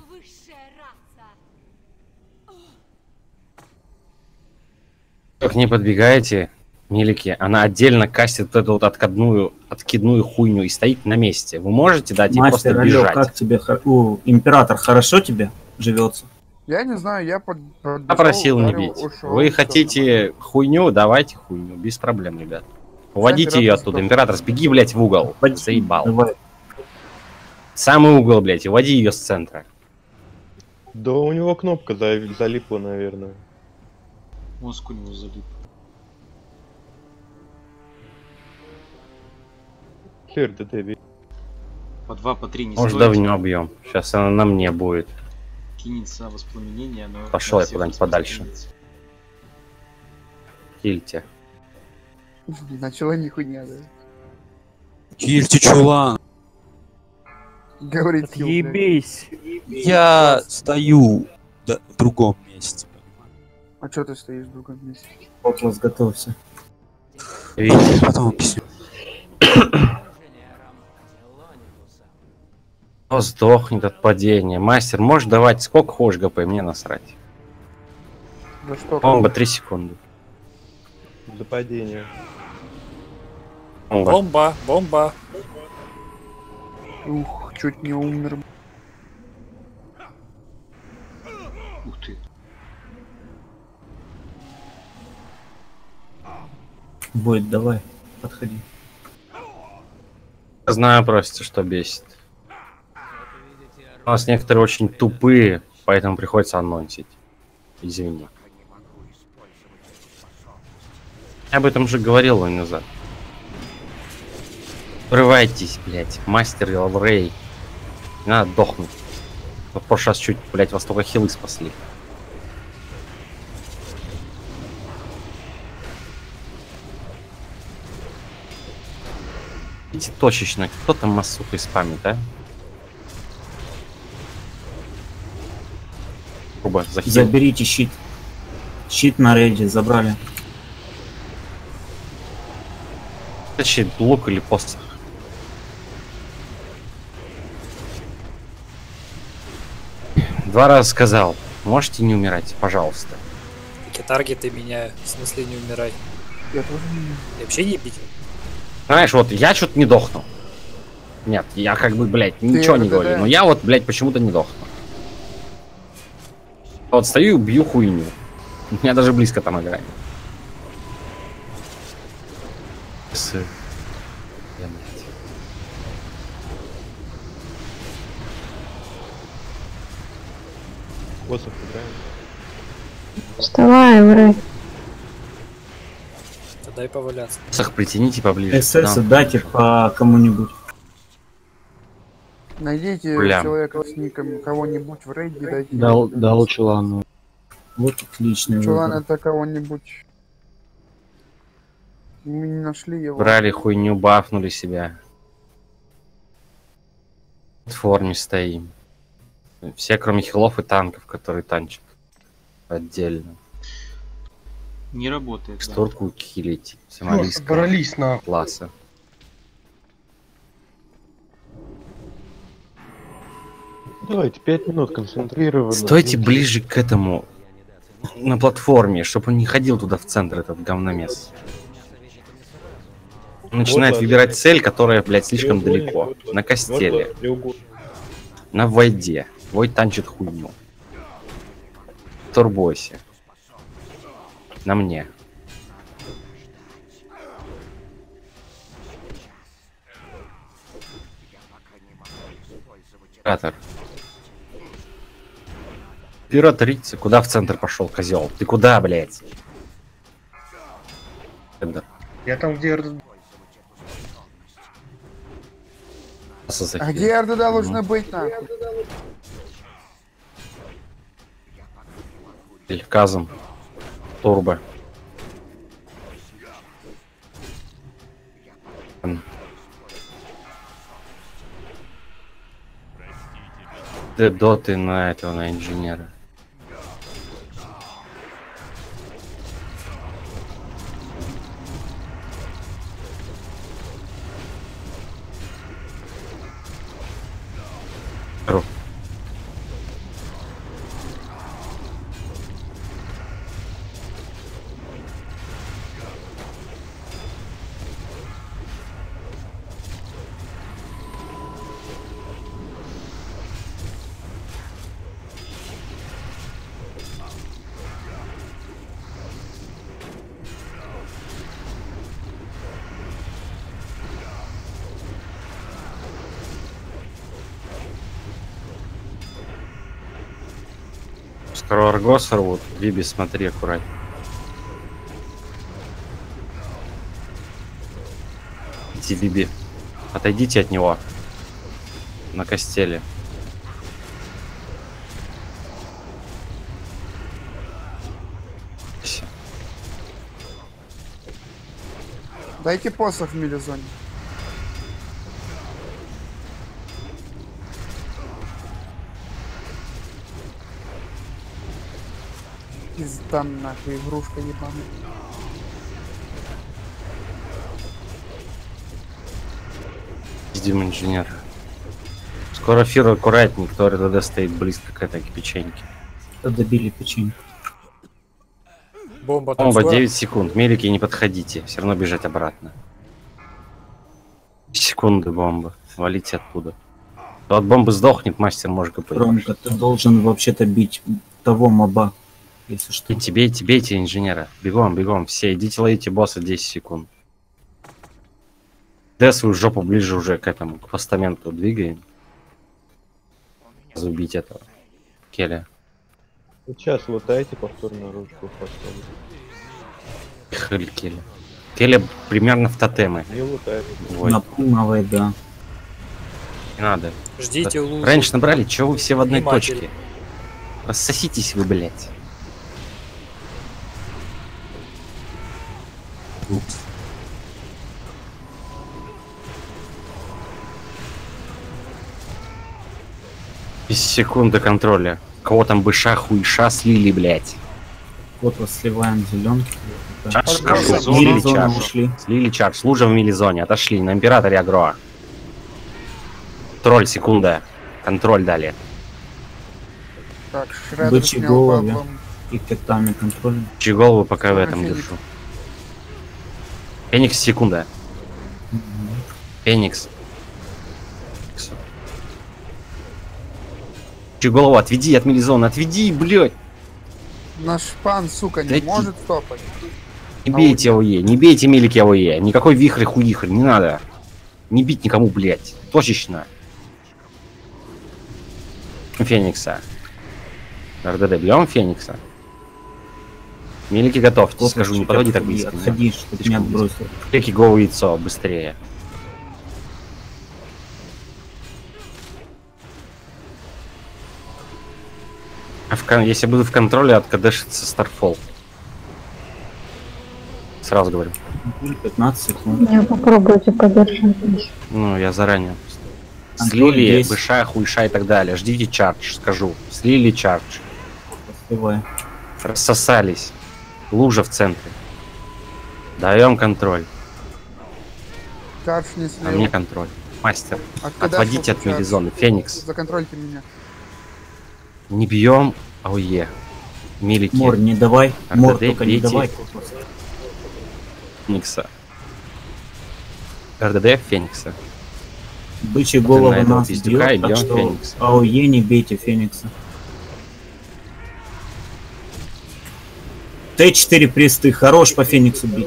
Как не подбегайте, Милики, она отдельно кастит вот эту вот откидную хуйню и стоит на месте. Вы можете дать ей просто Мастер, бежать? алло, как тебе, император, хорошо тебе живется? Я не знаю, я Попросил не бить. Вы хотите хуйню? Давайте хуйню, без проблем, ребят. Уводите ее оттуда. Император, сбеги, блядь, в угол. Заебал. Давай. Самый угол, блядь, уводи ее с центра. Да у него кнопка залипла, наверное. Мозг у него залип. Хер, да ты. По 2, по 3 не Может, стоит. давно бьем. Сейчас она на мне будет. Кинется воспламенение, но... Пошел я куда-нибудь подальше. Кильте. Начала нихуя, да. Кильте, чулан. Говорит, Ебись. Я стою в другом месте. А что ты стоишь в другом месте? Отлас, готовься. Видите? Потом объясню. Кто сдохнет от падения? Мастер, можешь давать сколько хочешь ГП, мне насрать. Да что? Бомба 3 секунды. За падение. Бомба, бомба. Ух, чуть не умер. Ух ты. Бойд, давай, подходи. Знаю просто, что бесит. У нас некоторые очень тупые, поэтому приходится анонсить. Извини. Я об этом же говорил назад. Врывайтесь, блять, мастер и Лаврей. Не надо дохнуть. В прошлый раз чуть, блять, вас только хилы спасли. Идите точечно, кто там массухой спамит, а? Грубо, захил. Заберите щит. Щит на рейде забрали. Щит, лук или посох? Два раза сказал, можете не умирать, пожалуйста. Какие таргеты меняю, в смысле не умирай. Я тоже не... И вообще не бить. Знаешь, вот я что-то не дохну. Нет, я как бы, блядь, ничего не говорю, но я вот, блядь, почему-то не дохну. Вот стою и бью хуйню. У меня даже близко там играет. Посох играем. Вставай, врай. Дай поваляться. Посох притяните поближе. СС дайте по кому-нибудь. Найдите Бля. человека с ником, кого-нибудь в рейде, дайте. Дал чулану. Вот отличный Чулан выбор. это кого-нибудь. Мы не нашли его. Брали хуйню, бафнули себя. В форме стоим. Все, кроме хилов и танков, которые танчат. Отдельно. Не работает. Да. Текстурку килить. Собрались на класса. Давайте 5 минут концентрированно. Стойте ближе к этому. На платформе, чтобы он не ходил туда в центр, этот говномес. Он начинает выбирать цель, которая, блядь, слишком далеко. На костеле. На войде. Войд танчит хуйню. В турбосе. На мне. Император. Императрица. Куда в центр пошел, козел? Ты куда, блядь? Я там, где... А где РДД должны быть, нахуй? Казом. Турбо. Доты на этого, на инженера. Кроргос рвут. Биби, смотри аккуратно. Иди, Биби. Отойдите от него. На костеле. Дайте посох в милизоне. Пизда нахуй, игрушка ебаная. Пиздим инженер. Скоро Фир аккуратней, кто РДД стоит близко к этой печеньке. Добили печеньку. Бомба 9 секунд. Мелики, не подходите. Все равно бежать обратно. Секунды бомба. Валите оттуда. То от бомбы сдохнет, мастер может ГП. Ромка, ты должен вообще-то бить того моба. Если что. Бейте инженера. Бегом, бегом. Все, идите ловите босса 10 секунд. Д свою жопу ближе уже к этому, к постаменту двигаем. Забить этого. Келя. Сейчас лутайте, повторную ручку поставить. Хрень Келя. Келя примерно в тотемы. Не лутает. Напумывай, да. Не надо. Ждите лузу. Раньше набрали, чего вы все в одной Вниматель. точке? Рассоситесь вы, блядь. Без секунды контроля. Кого там быша, хуйша слили, блядь. Вот вот сливаем зеленки. Слили чардж. Лужа в милизоне. Отошли. На императоре агро. Тролль, секунда. Контроль дали. Так, Шреддер Бычьи снял головы баблом. и котами контроль. Бычьи головы пока в этом Феникс. держу. Феникс, секунда. Феникс. Бычьи голову отведи от милизона. Отведи, блядь. Наш пан, сука, не Дайте. может стопать. Не бейте АОЕ, не бейте мелики АОЕ. Никакой вихрь-хуихрь, не надо. Не бить никому, блядь. Точечно. Феникса. РДД, бьем Феникса. Мелики готовьте, скажу, не подходи так близко. Отходи, чтобы не отбросил. Мелики голову яйцо, быстрее. Если буду в контроле, откадешится Старфол. Сразу говорю. 15 секунд. Я попробуйте подержать. Ну, я заранее. Контроль Слили, есть. быша, хуйша и так далее. Ждите чардж, скажу. Слили чардж. Успевай. Рассосались. Лужа в центре. Даем контроль. Чардж не слил. А мне контроль. Мастер. Откуда Отводите шел от чардж? мелизоны. Феникс. Законтрольте меня. Не бьем. АОЕ. Милики. Мор, не давай. Мор, РДД, только не бейте. давай. Феникса. РДД Феникса. Бычьи на головы этого нас пиздюка и бьет, так бьем что Феникса. АОЕ не бейте Феникса. Т4 присты, хорош по Фениксу бить.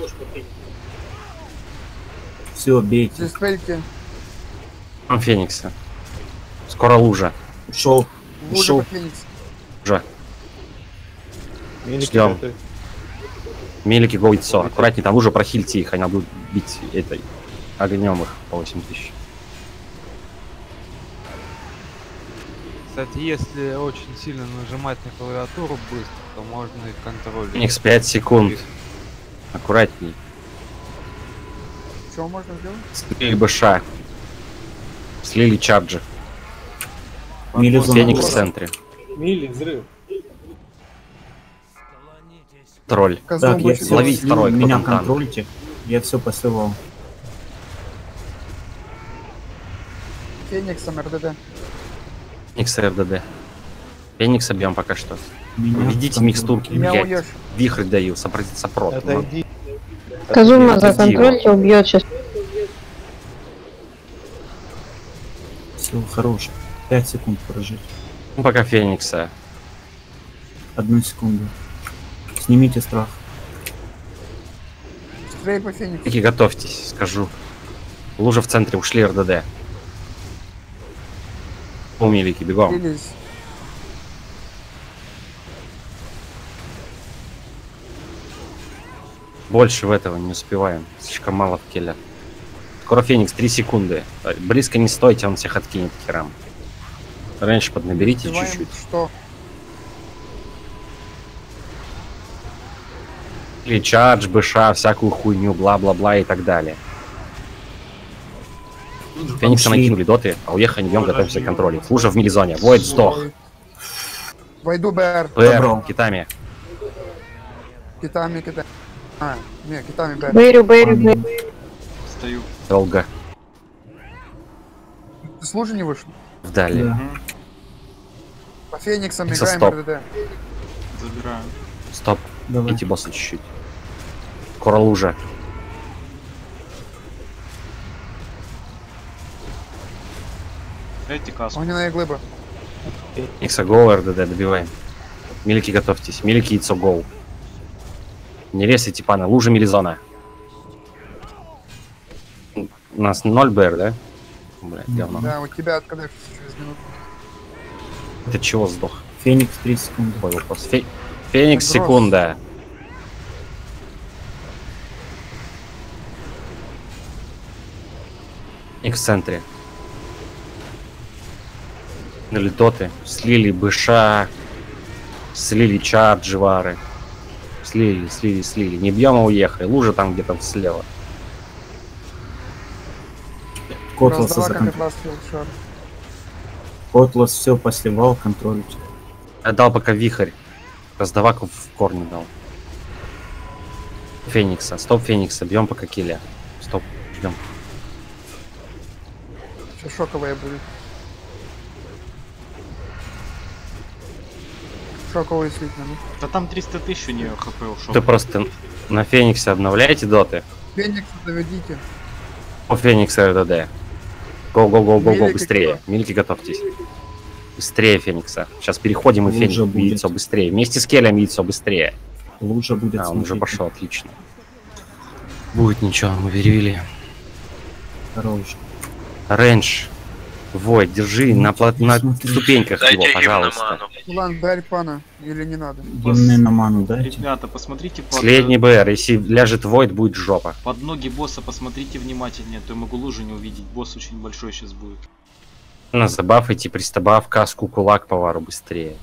Все, бейте. Диспельки. Феникса. Скоро лужа. Ушел. Лужа Ушел. по Фениксу. Лужа. Мелики Ждем. готовь. Мелики го яйцо. Аккуратнее, там лужа прохильте их, они будут бить этой огнем их по 8000. Кстати, если очень сильно нажимать на клавиатуру быстро, то можно и контроль. Феникс 5 секунд. Аккуратней. Что можно сделать? Слили быша. Слили чарджи. Милизон. Феникс в центре. Мили, взрыв. Тролль. Так, я все Ловить слил, второй, кто меня там танк? контролите. Я все посылал. Фениксом РДД. Феникс РДД. Феникс бьем пока что. Меня Ведите контроль. микстурки, Меня блядь. уешь. Вихрь даю, сопрот. Отойди. Казума Отойди, законтрольте, убьет сейчас. Все, хорош. 5 секунд прожить. Ну, пока Феникса. 1 секунду. Снимите страх. Стрей по Фениксу. Таки готовьтесь, скажу. Лужа в центре, ушли РДД. Умелики, бегом. Слились. Больше в этого не успеваем. Слишком мало в киллер. Скоро Феникс, 3 секунды. Близко не стойте, он всех откинет к херам. Раньше поднаберите чуть-чуть. Что? Или чардж, быша, всякую хуйню, бла-бла-бла и так далее. Феникса накинули доты, а уехали идем, готовимся к контролю. Фужа в милизоне. Войд сдох. Войду БР. БР, китами. Китами. А, не, китами БР. Бэрю. Стою. Долго. Ты с лужи не вышел? Вдали. Да. По Фениксам Феникса, играем стоп. РДД. Забираю. Стоп. Давай. Эти боссы чуть-чуть. Скоро лужа. Дайте каску. Огненная глыба. Феникса гоу, РДД, добиваем. Милики, готовьтесь. Милики, яйцо, гоу. Не резайте пана. Лужа милизона. У нас 0 БР, да? Блядь, говно. Да, у тебя откадешься через минуту. Ты чего сдох? Феникс 3 секунды. Такой вопрос. Феникс, секунда. Феникс в центре. Налитоты. Слили быша. Слили чарджевары. Слили. Не бьем, а уехали. Лужа там где-то слева. Котласа законтролировал. Котлас все посливал, контролить. Я дал пока вихрь. Раздаваку в корне дал. Феникса. Стоп Феникса. Бьем пока килля. Стоп. Бьем. Сейчас шоковая будет. Шоковый слить надо. Да там 300 тысяч у нее хп ушел. Ты просто на Фениксе обновляете доты? Феникса доведите. О, Феникса РДД. Го, Милики быстрее. Милики, готовьтесь. Быстрее Феникса. Сейчас переходим и Феникс яйцо быстрее. Вместе с Келем яйцо быстрее. Лужа будет. А, он уже пошел, отлично. Будет ничего, мы верили. Хорош. Рейндж. Войд, держи на ступеньках его, пожалуйста. Лан, дай пана, или не надо? Гимны на ману дайте. Ребята, посмотрите под... Последний БР, если ляжет Войд, будет жопа. Под ноги босса посмотрите внимательнее, а то я могу лужу не увидеть. Босс очень большой сейчас будет. На забафайте, пристабав каску, кулак, повару быстрее.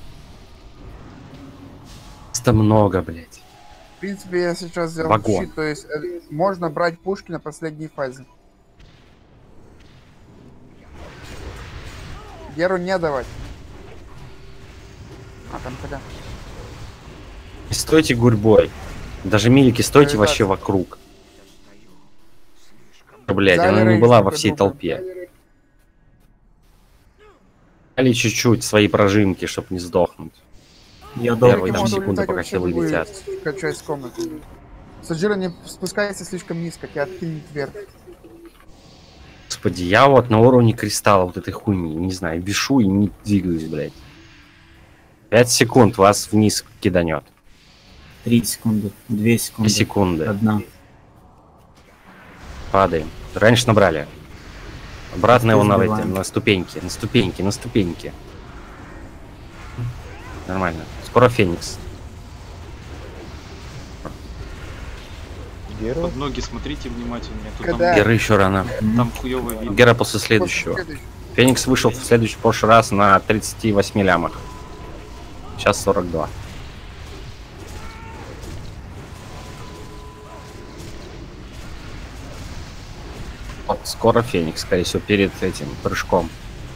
Это много, блядь. В принципе, я сейчас сделал Вагон. щит, то есть можно брать пушки на последней фазе. Геру не давать. А там когда? Стойте гурьбой. Даже милики, стойте вообще вокруг. Блядь, она не была во всей толпе. Дали чуть-чуть свои прожимки, чтобы не сдохнуть. Я Первые там секунды, пока все вылетят. Качай с комнаты. Саджира, не спускайся слишком низко, тебя откинет вверх. Господи, я вот на уровне кристалла вот этой хуйни, не знаю, вишу и не двигаюсь, блядь. 5 секунд вас вниз киданет. 3 секунды, 2 секунды. 2 секунды. 1. Падаем. Раньше набрали. Обратно его на ступеньки, на ступеньки. Нормально. Скоро Феникс. Под ноги смотрите внимательнее. Гера еще рано. Там хуёвый вид. Гера после следующего. Феникс вышел в следующий прошлый раз на 38 лямах. Сейчас 42. Вот, скоро Феникс, скорее всего, перед этим прыжком.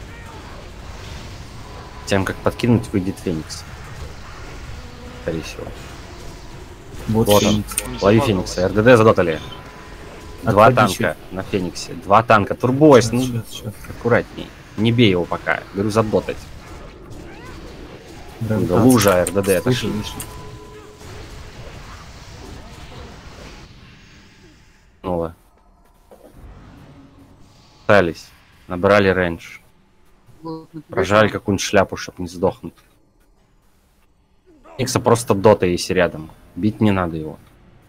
Тем, как подкинуть, выйдет Феникс. Скорее всего. Вот он. Лови Феникса. РДД задотали. 2 танка на Фениксе. 2 танка. Турбойс. Ну, аккуратней. Не бей его пока. Говорю, задотать. Лужа РДД. Отошли. Снова. Пытались. Набрали рейндж. Прожали какую-нибудь шляпу, чтобы не сдохнуть. Феникса просто дота, если рядом. Бить не надо его.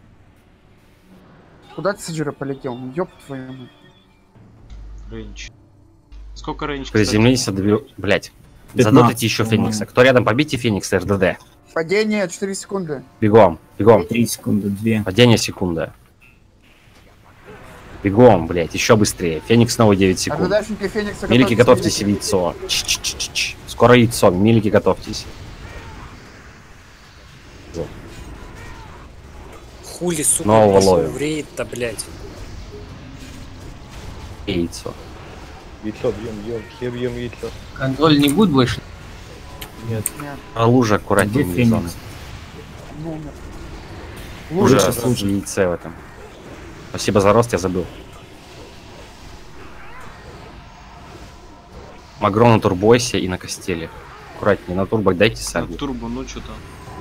Куда ты, Саджира, полетел? Ёб твою мать. Рейндж. Сколько рейндж? Приземлись, блять. Задотайте еще Феникса. Кто рядом, побейте Феникса РДД. Падение 4 секунды. Бегом, бегом. 3 секунды, 2. Падение секунда. Бегом, блядь, еще быстрее. Феникс снова 9 секунд. Ожидашники Феникса. Милики, готовьтесь в яйцо. Скоро яйцо. Милики, готовьтесь. Хули, сука, нового пошел ловим. в рейд-то, блядь. Яйцо. Яйцо бьем, все бьем яйцо. Контроль не будет больше? Нет. А лужа аккуратнее Где внизу. Феникс? Лужа Лужа. в яйце в этом. Спасибо за рост, я забыл. Магро на турбойсе и на костеле. Аккуратнее, на турбо дайте сагу. На турбо, ну что-то.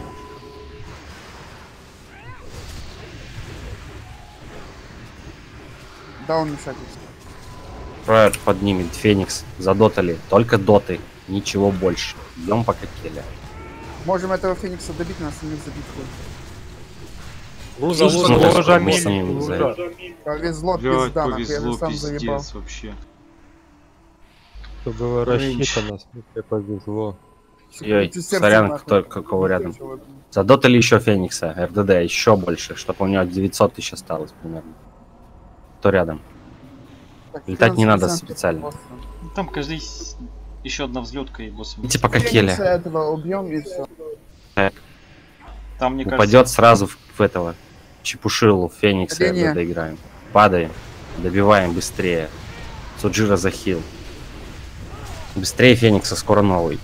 Да, он мешает. Фраер поднимет Феникс. Задотали. Только доты. Ничего больше. Бьем по Келе. Можем этого Феникса добить, нас самих забить. Лужа, лужа. Повезло, Блядь, пизда, нахуй, я же повезло, сам заебал. пиздец вообще. Что было рассчитано, смысле повезло. Ой, сорян, кто, какого рядом. Задотали еще Феникса. РДД еще больше. Чтобы у него 900 тысяч осталось примерно. Кто рядом? Летать не надо специально. Там каждый еще одна взлетка и босс. Идите по Келе. Этого убьем и все. Там, мне Упадет кажется... сразу в этого Чепушилу, Феникса, Падение. РДД играем. Падаем. Добиваем быстрее. Суджира захил. Быстрее Феникса, скоро новый.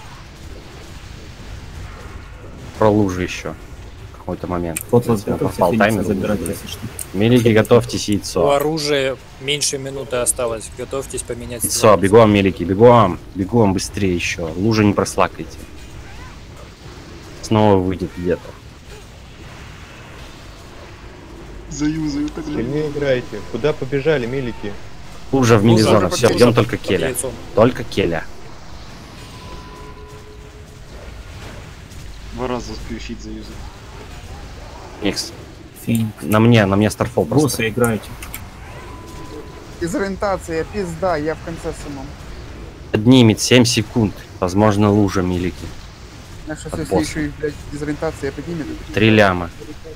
Про лужи еще. Какой-то момент. Вот вас Попал готовьте таймер. Феникса забирать, если что. Милики, готовьтесь У яйцо. оружия меньше минуты осталось. Готовьтесь поменять. Яйцо, бегом, Милики, бегом. Бегом быстрее еще. Лужи не прослакайте. Снова выйдет где-то. Заюзаю так Сильнее играете. Куда побежали, милики? Лужа в мини-зону. Все, Лужа ждем только под Келя. яйцом. Только Келя. 2 раза успею щит заюзать. Феникс. Феникс. На мне Старфол просто. Босса играете. Дезориентация, пизда, я в конце самом. Поднимет 7 секунд. Возможно, лужа, Милики. Я сейчас, Под если боссом. еще и, блядь, дезориентация поднимет. 3 ляма.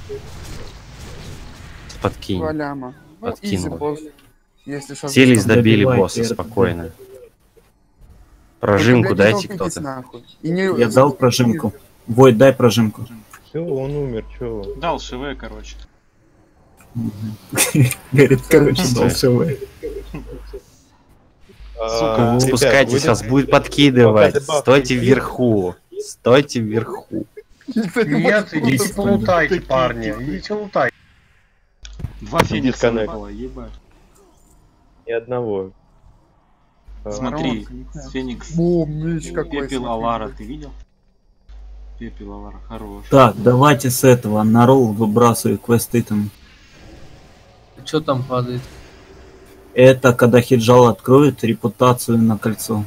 Подкинь. 2 ляма. Ну, изи Подкинул. босс. Если сейчас... Селись, добили Добивайте босса РДД. спокойно. Прожимку Блядь, не дайте толкнитесь кто-то. нахуй. И не... Я дал прожимку. Войд, дай прожимку. Все, он умер, чё? Дал ШВ, короче. Говорит, короче, дал ШВ. Сука, ребят, Спускайтесь, вы- вас будет подкидывать. Пока дебаф Стойте не вверху. Стойте вверху. Нет, идите секунды. полутайте, парни. Идите лутайте. 2 Феникса Дисконнект. выпало, ебать. Ни одного. Смотри, Феникс. О, меч какой. Пепел смотри. Алара, ты видел? Пепел Алара, хорош. Так, давайте с этого. На ролл выбрасываю квесты там. Что там падает? Это когда Хиджал откроет репутацию на кольцо.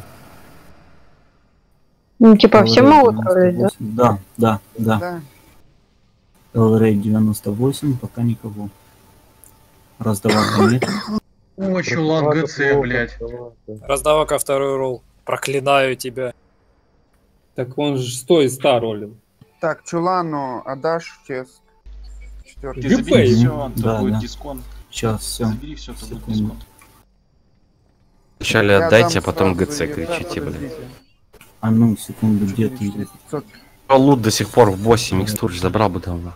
Ну, типа, все Элрей могут ролить, да? 98. Да. Да. Элрей 98, пока никого. Раздавать нет. О, чулан ГЦ, блядь. Раздавака второй ролл. Проклинаю тебя. Так он же 100 из 100 ролил. Так, Чулану отдашь чест. 4. Ты забери все, Да, то будет да. дисконт. Сейчас, все. Забери все, то будет Секунду. дисконт. Вначале отдайте, а потом ГЦ кричите, блин. А ну, секунду, где ты? Лут до сих пор в боссе, микстур забрал бы давно.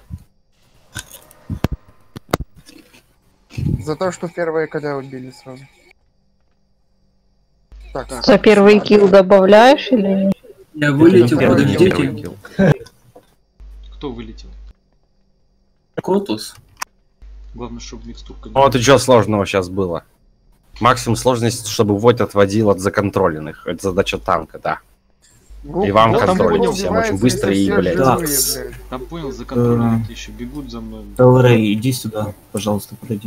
За то, что первые КД убили сразу. Так, За первый килл добавляешь или нет? Я вылетел, Первый подождите. килл. Кто вылетел? Котус. Главное, чтобы микстурка не... Вот и что сложного сейчас было. Максимум сложности, чтобы Войт отводил от законтроленных. Это задача танка, да. И вам вот там контролить его всем очень убивается, быстро если и, все блядь. живые, Так. блядь. Там понял, за контролем еще бегут за мной. Элрей, иди сюда, пожалуйста, пройди.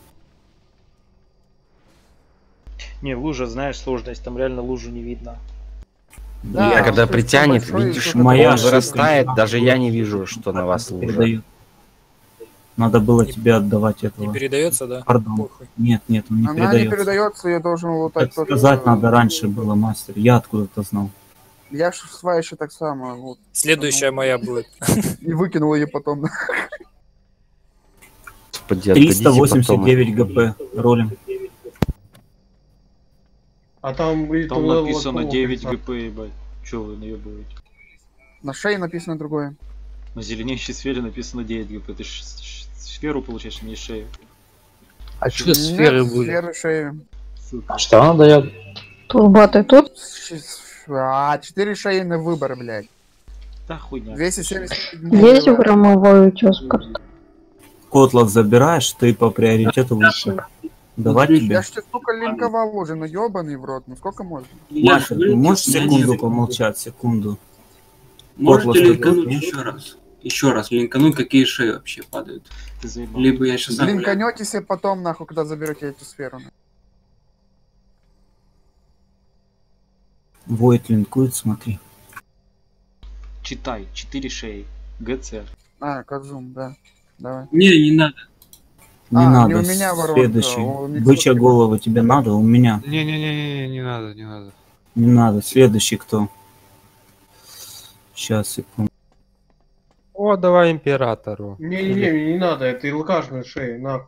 Не, лужа, знаешь, сложность, там реально лужу не видно. Да, А когда он притянет, большой, видишь, что-то моя он ошибка. вырастает, даже я не вижу, что на вас лужа. Передаю. Надо было тебе отдавать Не этого. передается, да? Пардон. Похуй. Нет, он не Она не передается. передается, я должен лутать Так сказать надо раньше было, мастер. Я откуда-то знал. Я ж своя еще так само. Вот. Следующая моя будет. И выкинул ее потом. 389 ГП. Ролим. А там написано 9 ГП, ебать. Че вы наебываете? На шее написано другое. На зеленеющей сфере написано 9 ГП. Ты сферу получаешь, не шею. А что сферы были? Сферы шеи. А что она дает? Турбаты тут? 4 шеи на выбор, блядь. Да хуйня. 270. Есть громовой утёска? Котлот забираешь, ты по приоритету выше. Давай тебе. Я ж тебе столько линковал уже, ну ёбаный в рот, ну сколько можно? Маша, ты можешь секунду помолчать, секунду? Можете линкануть еще раз? Еще раз линкануть, какие шеи вообще падают. Либо я сейчас... Линканете себе потом, нахуй, когда заберете эту сферу. Войт линкует, смотри. Читай, 4 шеи. ГЦ. А, Казум, да. Давай. Не надо. Не надо. Не у меня следующий. Бычья голова тебе надо? У меня. Не надо, не надо. Не надо. Следующий кто? Сейчас, секунду. О, давай императору. Не надо, это ЛКшная шея, нахуй.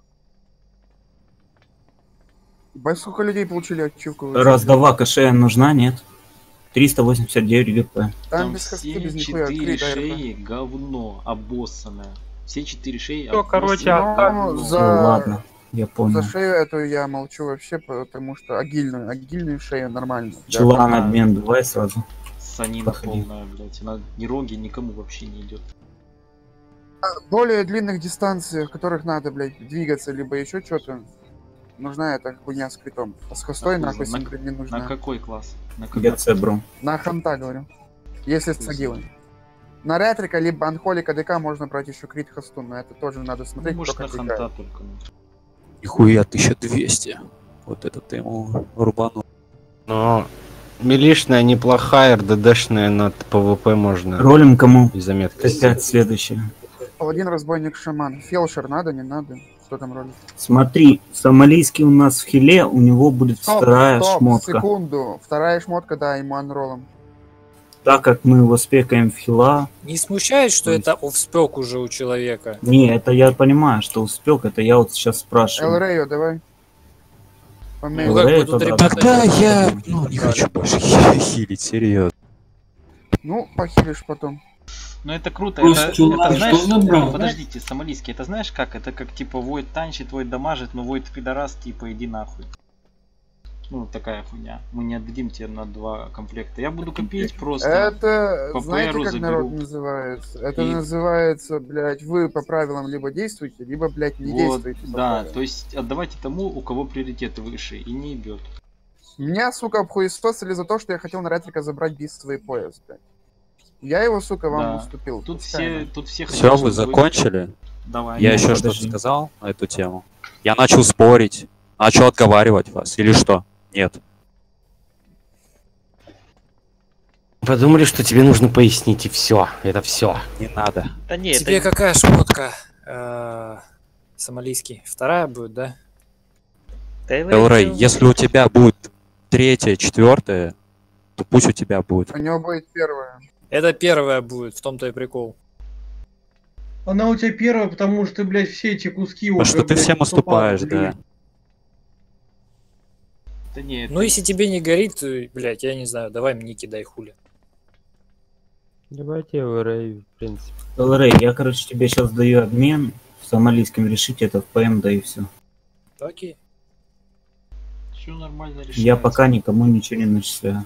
Сколько людей получили ачивку? Раздавака шея нужна, нет? 389 ГП. Там все 4 шеи говно обоссанное. Все 4 шеи обоссанное. Ладно, я понял. За шею эту я молчу вообще, потому что агильную шею нормально. Челан обмен давай сразу. Санина полная, блядь. Она ни роги никому вообще не идет. Более длинных дистанциях, в которых надо, блядь, двигаться, либо еще что-то, нужна эта хуйня с критом. А с хостой нахуй синхрон не нужна. На какой класс? На ханта, говорю. Если с агилом. На ретрика, либо анхолика ДК можно брать еще крит хосту, но это тоже надо смотреть, может, на ханта только. Нихуя, 1200. Вот это ты ему рубанул. Но милишная неплохая, РДДшная на ПВП можно. Ролим кому? И заметка. Опять следующее. Паладин, разбойник, шаман. Фелшер надо, не надо? Что там ролит? Смотри, сомалийский у нас в хиле, у него будет вторая шмотка. Секунду. Вторая шмотка, да, ему анролом. Так как мы его спекаем в хила... Не смущает, что это овспек уже у человека? Не, это я понимаю, что успек, это я вот сейчас спрашиваю. Элрейо, давай. Тогда я не хочу больше хилить, серьезно. Ну, похилишь потом. Ну это круто, это знаешь, подождите, сомалийский, это знаешь как? Это как типа Войд танчит, Войд дамажит, но Войд пидорас, типа иди нахуй. Ну такая хуйня. Мы не отдадим тебе на 2 комплекта. Я буду копить просто. Это, по знаете, ПРу как заберу. народ называется? Это называется, блядь, вы по правилам либо действуете, либо, блядь, не действуете. Да, то есть отдавайте тому, у кого приоритеты выше, и не ебет. Меня, сука, обхуесосили за то, что я хотел на ретрика забрать бистовый пояс, блядь. Я его, сука, вам уступил. Тут все Все, вы закончили? Давай. Я еще что-то сказал на эту тему. Я начал спорить, начал отговаривать вас, или что? Нет. Подумали, что тебе нужно пояснить, и все. Это все. Не надо. Да нет, тебе какая шмотка? Сомалийский. Вторая будет, да? Элрей, если у тебя будет 3-я, 4-я, то пусть у тебя будет. У него будет 1-я. Это 1-я будет, в том-то и прикол. Она у тебя 1-я, потому что, блядь, все эти куски уже, что ты всем уступаешь, да. Да нет, ну если тебе не горит, то, блядь, я не знаю, давай мне кидай хули. Давайте Элрей, в принципе. Элрей, я, короче, тебе сейчас даю обмен. В сомалийском решите этот ПМ, да и все. Окей. Все нормально решается. Я пока никому ничего не начисляю.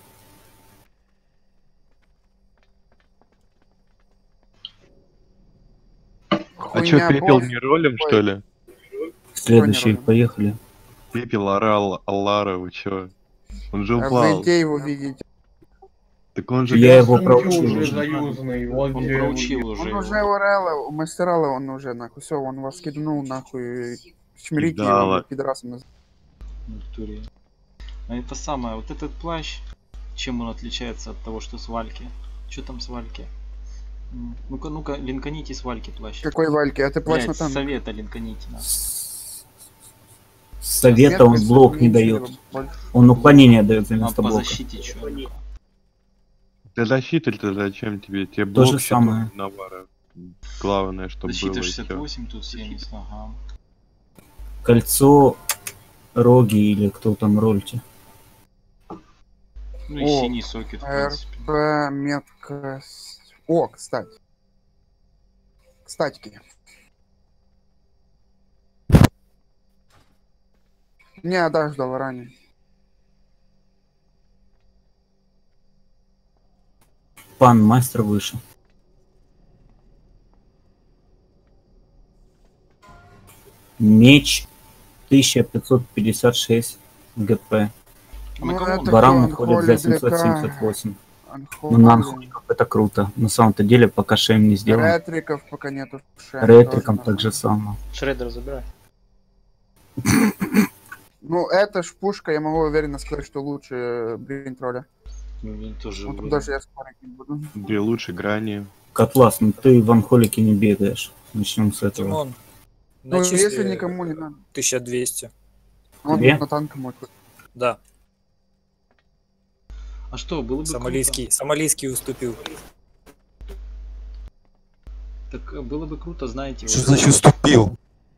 А чё, пепел не ролим, что ли? Следующий, поехали. Пепел орал Аллара, вы чё? Он же А упал. вы где его видите? Так он же... Я его проучил уже. Заюзанный, он проучил уже. Он уже урала, мастерала он уже, нахуй. Все, он вас киднул, нахуй. Чмерики его пидорасом назвал. А это самое, вот этот плащ, чем он отличается от того, что с Вальки? Что там с Вальки? Ну-ка, линканите с Вальки плащ. Какой Вальки? А ты плащ на танк? Совета линканите. Совета он блок не дает. Он уклонение дает вместо блока. По защите что? Для защиты-то зачем тебе? Тебе То же блок самое. навара. Главное, чтобы Защита было. 68, тут 70, ага. Кольцо, роги или кто там рольте. Ну и синий сокет, в принципе. РП, меткость. О, кстати. Кстати. Не, да, ждал ранее. Пан мастер выше. Меч 1556 ГП. Баран уходит за 778. Ну, на анхоликов это круто. На самом-то деле пока шейм не сделан. Ретриков пока нету. Ретриком так же самое. Шреддер забирай. Ну, эта ж пушка, я могу уверенно сказать, что лучше Бринтроля. Тоже вот даже я спорить не буду. Где лучше грани. Котлас, ну ты в анхолике не бегаешь. Начнем с этого. Тимон, Ну, начисли если никому не надо. 1200. Он Тебе? на танк мой. Да. А что, было бы Сомалийский уступил. Так было бы круто, знаете... Что значит уступил?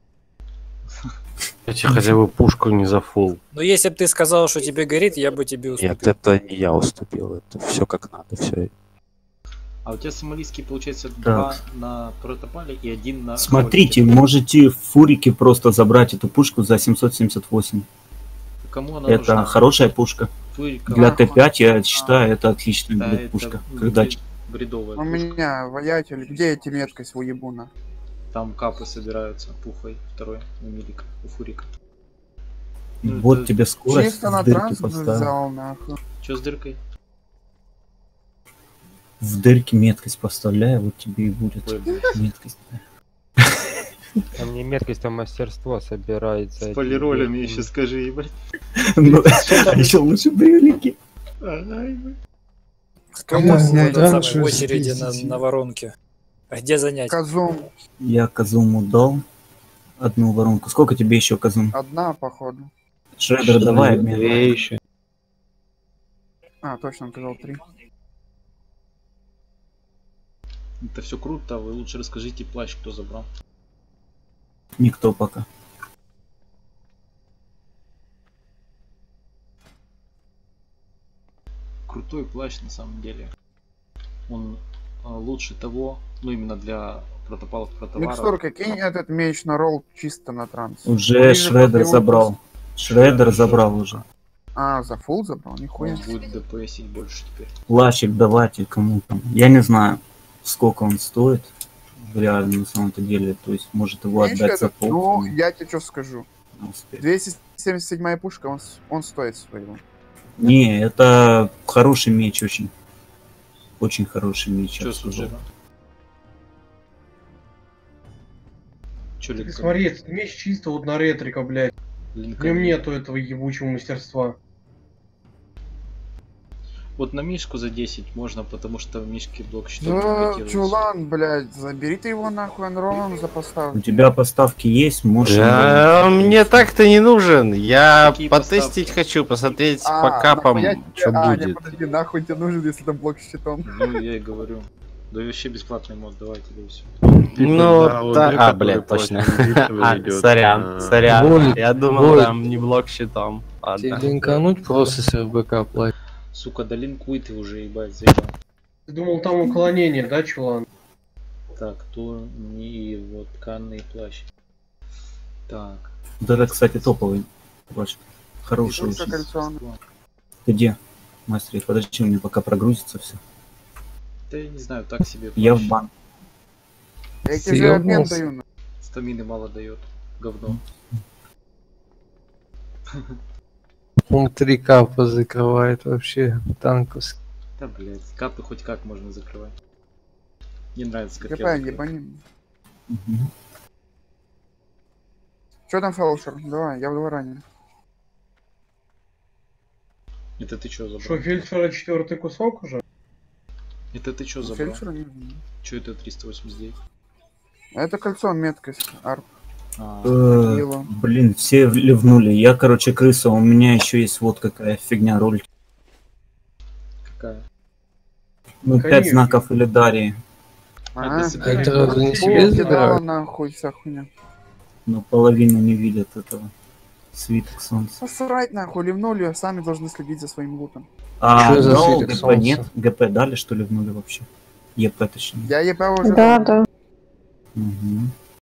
Я тебе хотя бы пушку не за фул. Но если бы ты сказал, что тебе горит, я бы тебе уступил. Нет, это не я уступил, это все как надо, все. А у тебя сомалийский, получается, 2 на протопале и 1 на... Смотрите, можете в фурике просто забрать эту пушку за 778. Кому она это нужна? Хорошая пушка. Фурика. Для Т5 я считаю, это отличная Да, пушка. это Когда... бредовая У меня воятель. Где эти меткость у ебуна? Там капы собираются пухой второй у Милика, у Фурика. Вот это... тебе скорость. Чисто на транс взял, нахуй. Че с дыркой? В дырке меткость поставляю, вот тебе и будет меткость. А мне меткость там мастерство собирается. С полиролями еще скажи, ебать. А еще лучше боевики. Кому снять в очереди на воронке? А где занять? Казум. Я Казуму дал одну воронку. Сколько тебе еще, Казум? Одна, походу. Шреддер, давай обмен. 2 еще. А, точно, он сказал 3. Это все круто, вы лучше расскажите плащ, кто забрал. Никто пока. Крутой плащ на самом деле. Он лучше того, ну именно для протопалов протоваров. Микстурка, кинь этот меч на ролл чисто на транс. Уже Шреддер забрал. Шреддер забрал уже. А, за фул забрал? Нихуя. Он будет ДПСить больше теперь. Плащик давайте кому там. Я не знаю, сколько он стоит. Реально, на самом-то деле. То есть, может его отдать за пол. Ну, я тебе что скажу. 277-я пушка, он стоит своего. Не, это хороший меч очень. Очень хороший меч. Че служил? Смотри, этот меч чисто вот на ретрика, блядь. В нем нету этого ебучего мастерства. Вот на мишку за 10 можно, потому что в мишке блок щитов Ну, чулан, блядь, забери ты его нахуй анролом за поставку. У тебя поставки есть, можешь... Да, мне так-то не нужен. Я потестить хочу, посмотреть по капам, что будет. Не, подожди, нахуй тебе нужен, если там блок с щитом. Ну, я и говорю. Да вообще бесплатный мод, давайте, да все. Ну, да, блядь, точно. Сорян. Я думал, там не блок щитом. Тебе линкануть просто с РБК платить. Сука, да линкуй ты уже, ебать, заебал. Ты думал, там уклонение, да, чулан? Так, то не вот тканый плащ. Так. Вот это, кстати, топовый плащ. Хороший очень. Ты где? Мастер, подожди, у меня пока прогрузится все. Да я не знаю, так себе. Я в бан. Я тебе же обмен даю. Стамины мало дает. Говно. Он 3 капа закрывает вообще танковский. Да, блядь, капы хоть как можно закрывать. Не нравится, как я ебаним. Чё там, Фаушер? Давай, я в дворане. Это ты чё забрал? Что, фельдшера 4-й кусок уже? Это ты чё забрал? Фельдшера не знаю. Чё это 389? Это кольцо, меткость, арп. Блин, все ливнули. Я, короче, крыса. У меня еще есть вот какая фигня роль. Какая? Ну, 5 знаков Элидарии. Это не себе забирают? Нахуй вся хуйня. Но половина не видят этого. Свиток солнца. Посрать нахуй, ливнули, сами должны следить за своим лутом. Но ГП нет. ГП дали, что ли, в нуле вообще? ЕП точнее. Я ЕП уже Да, да. Угу.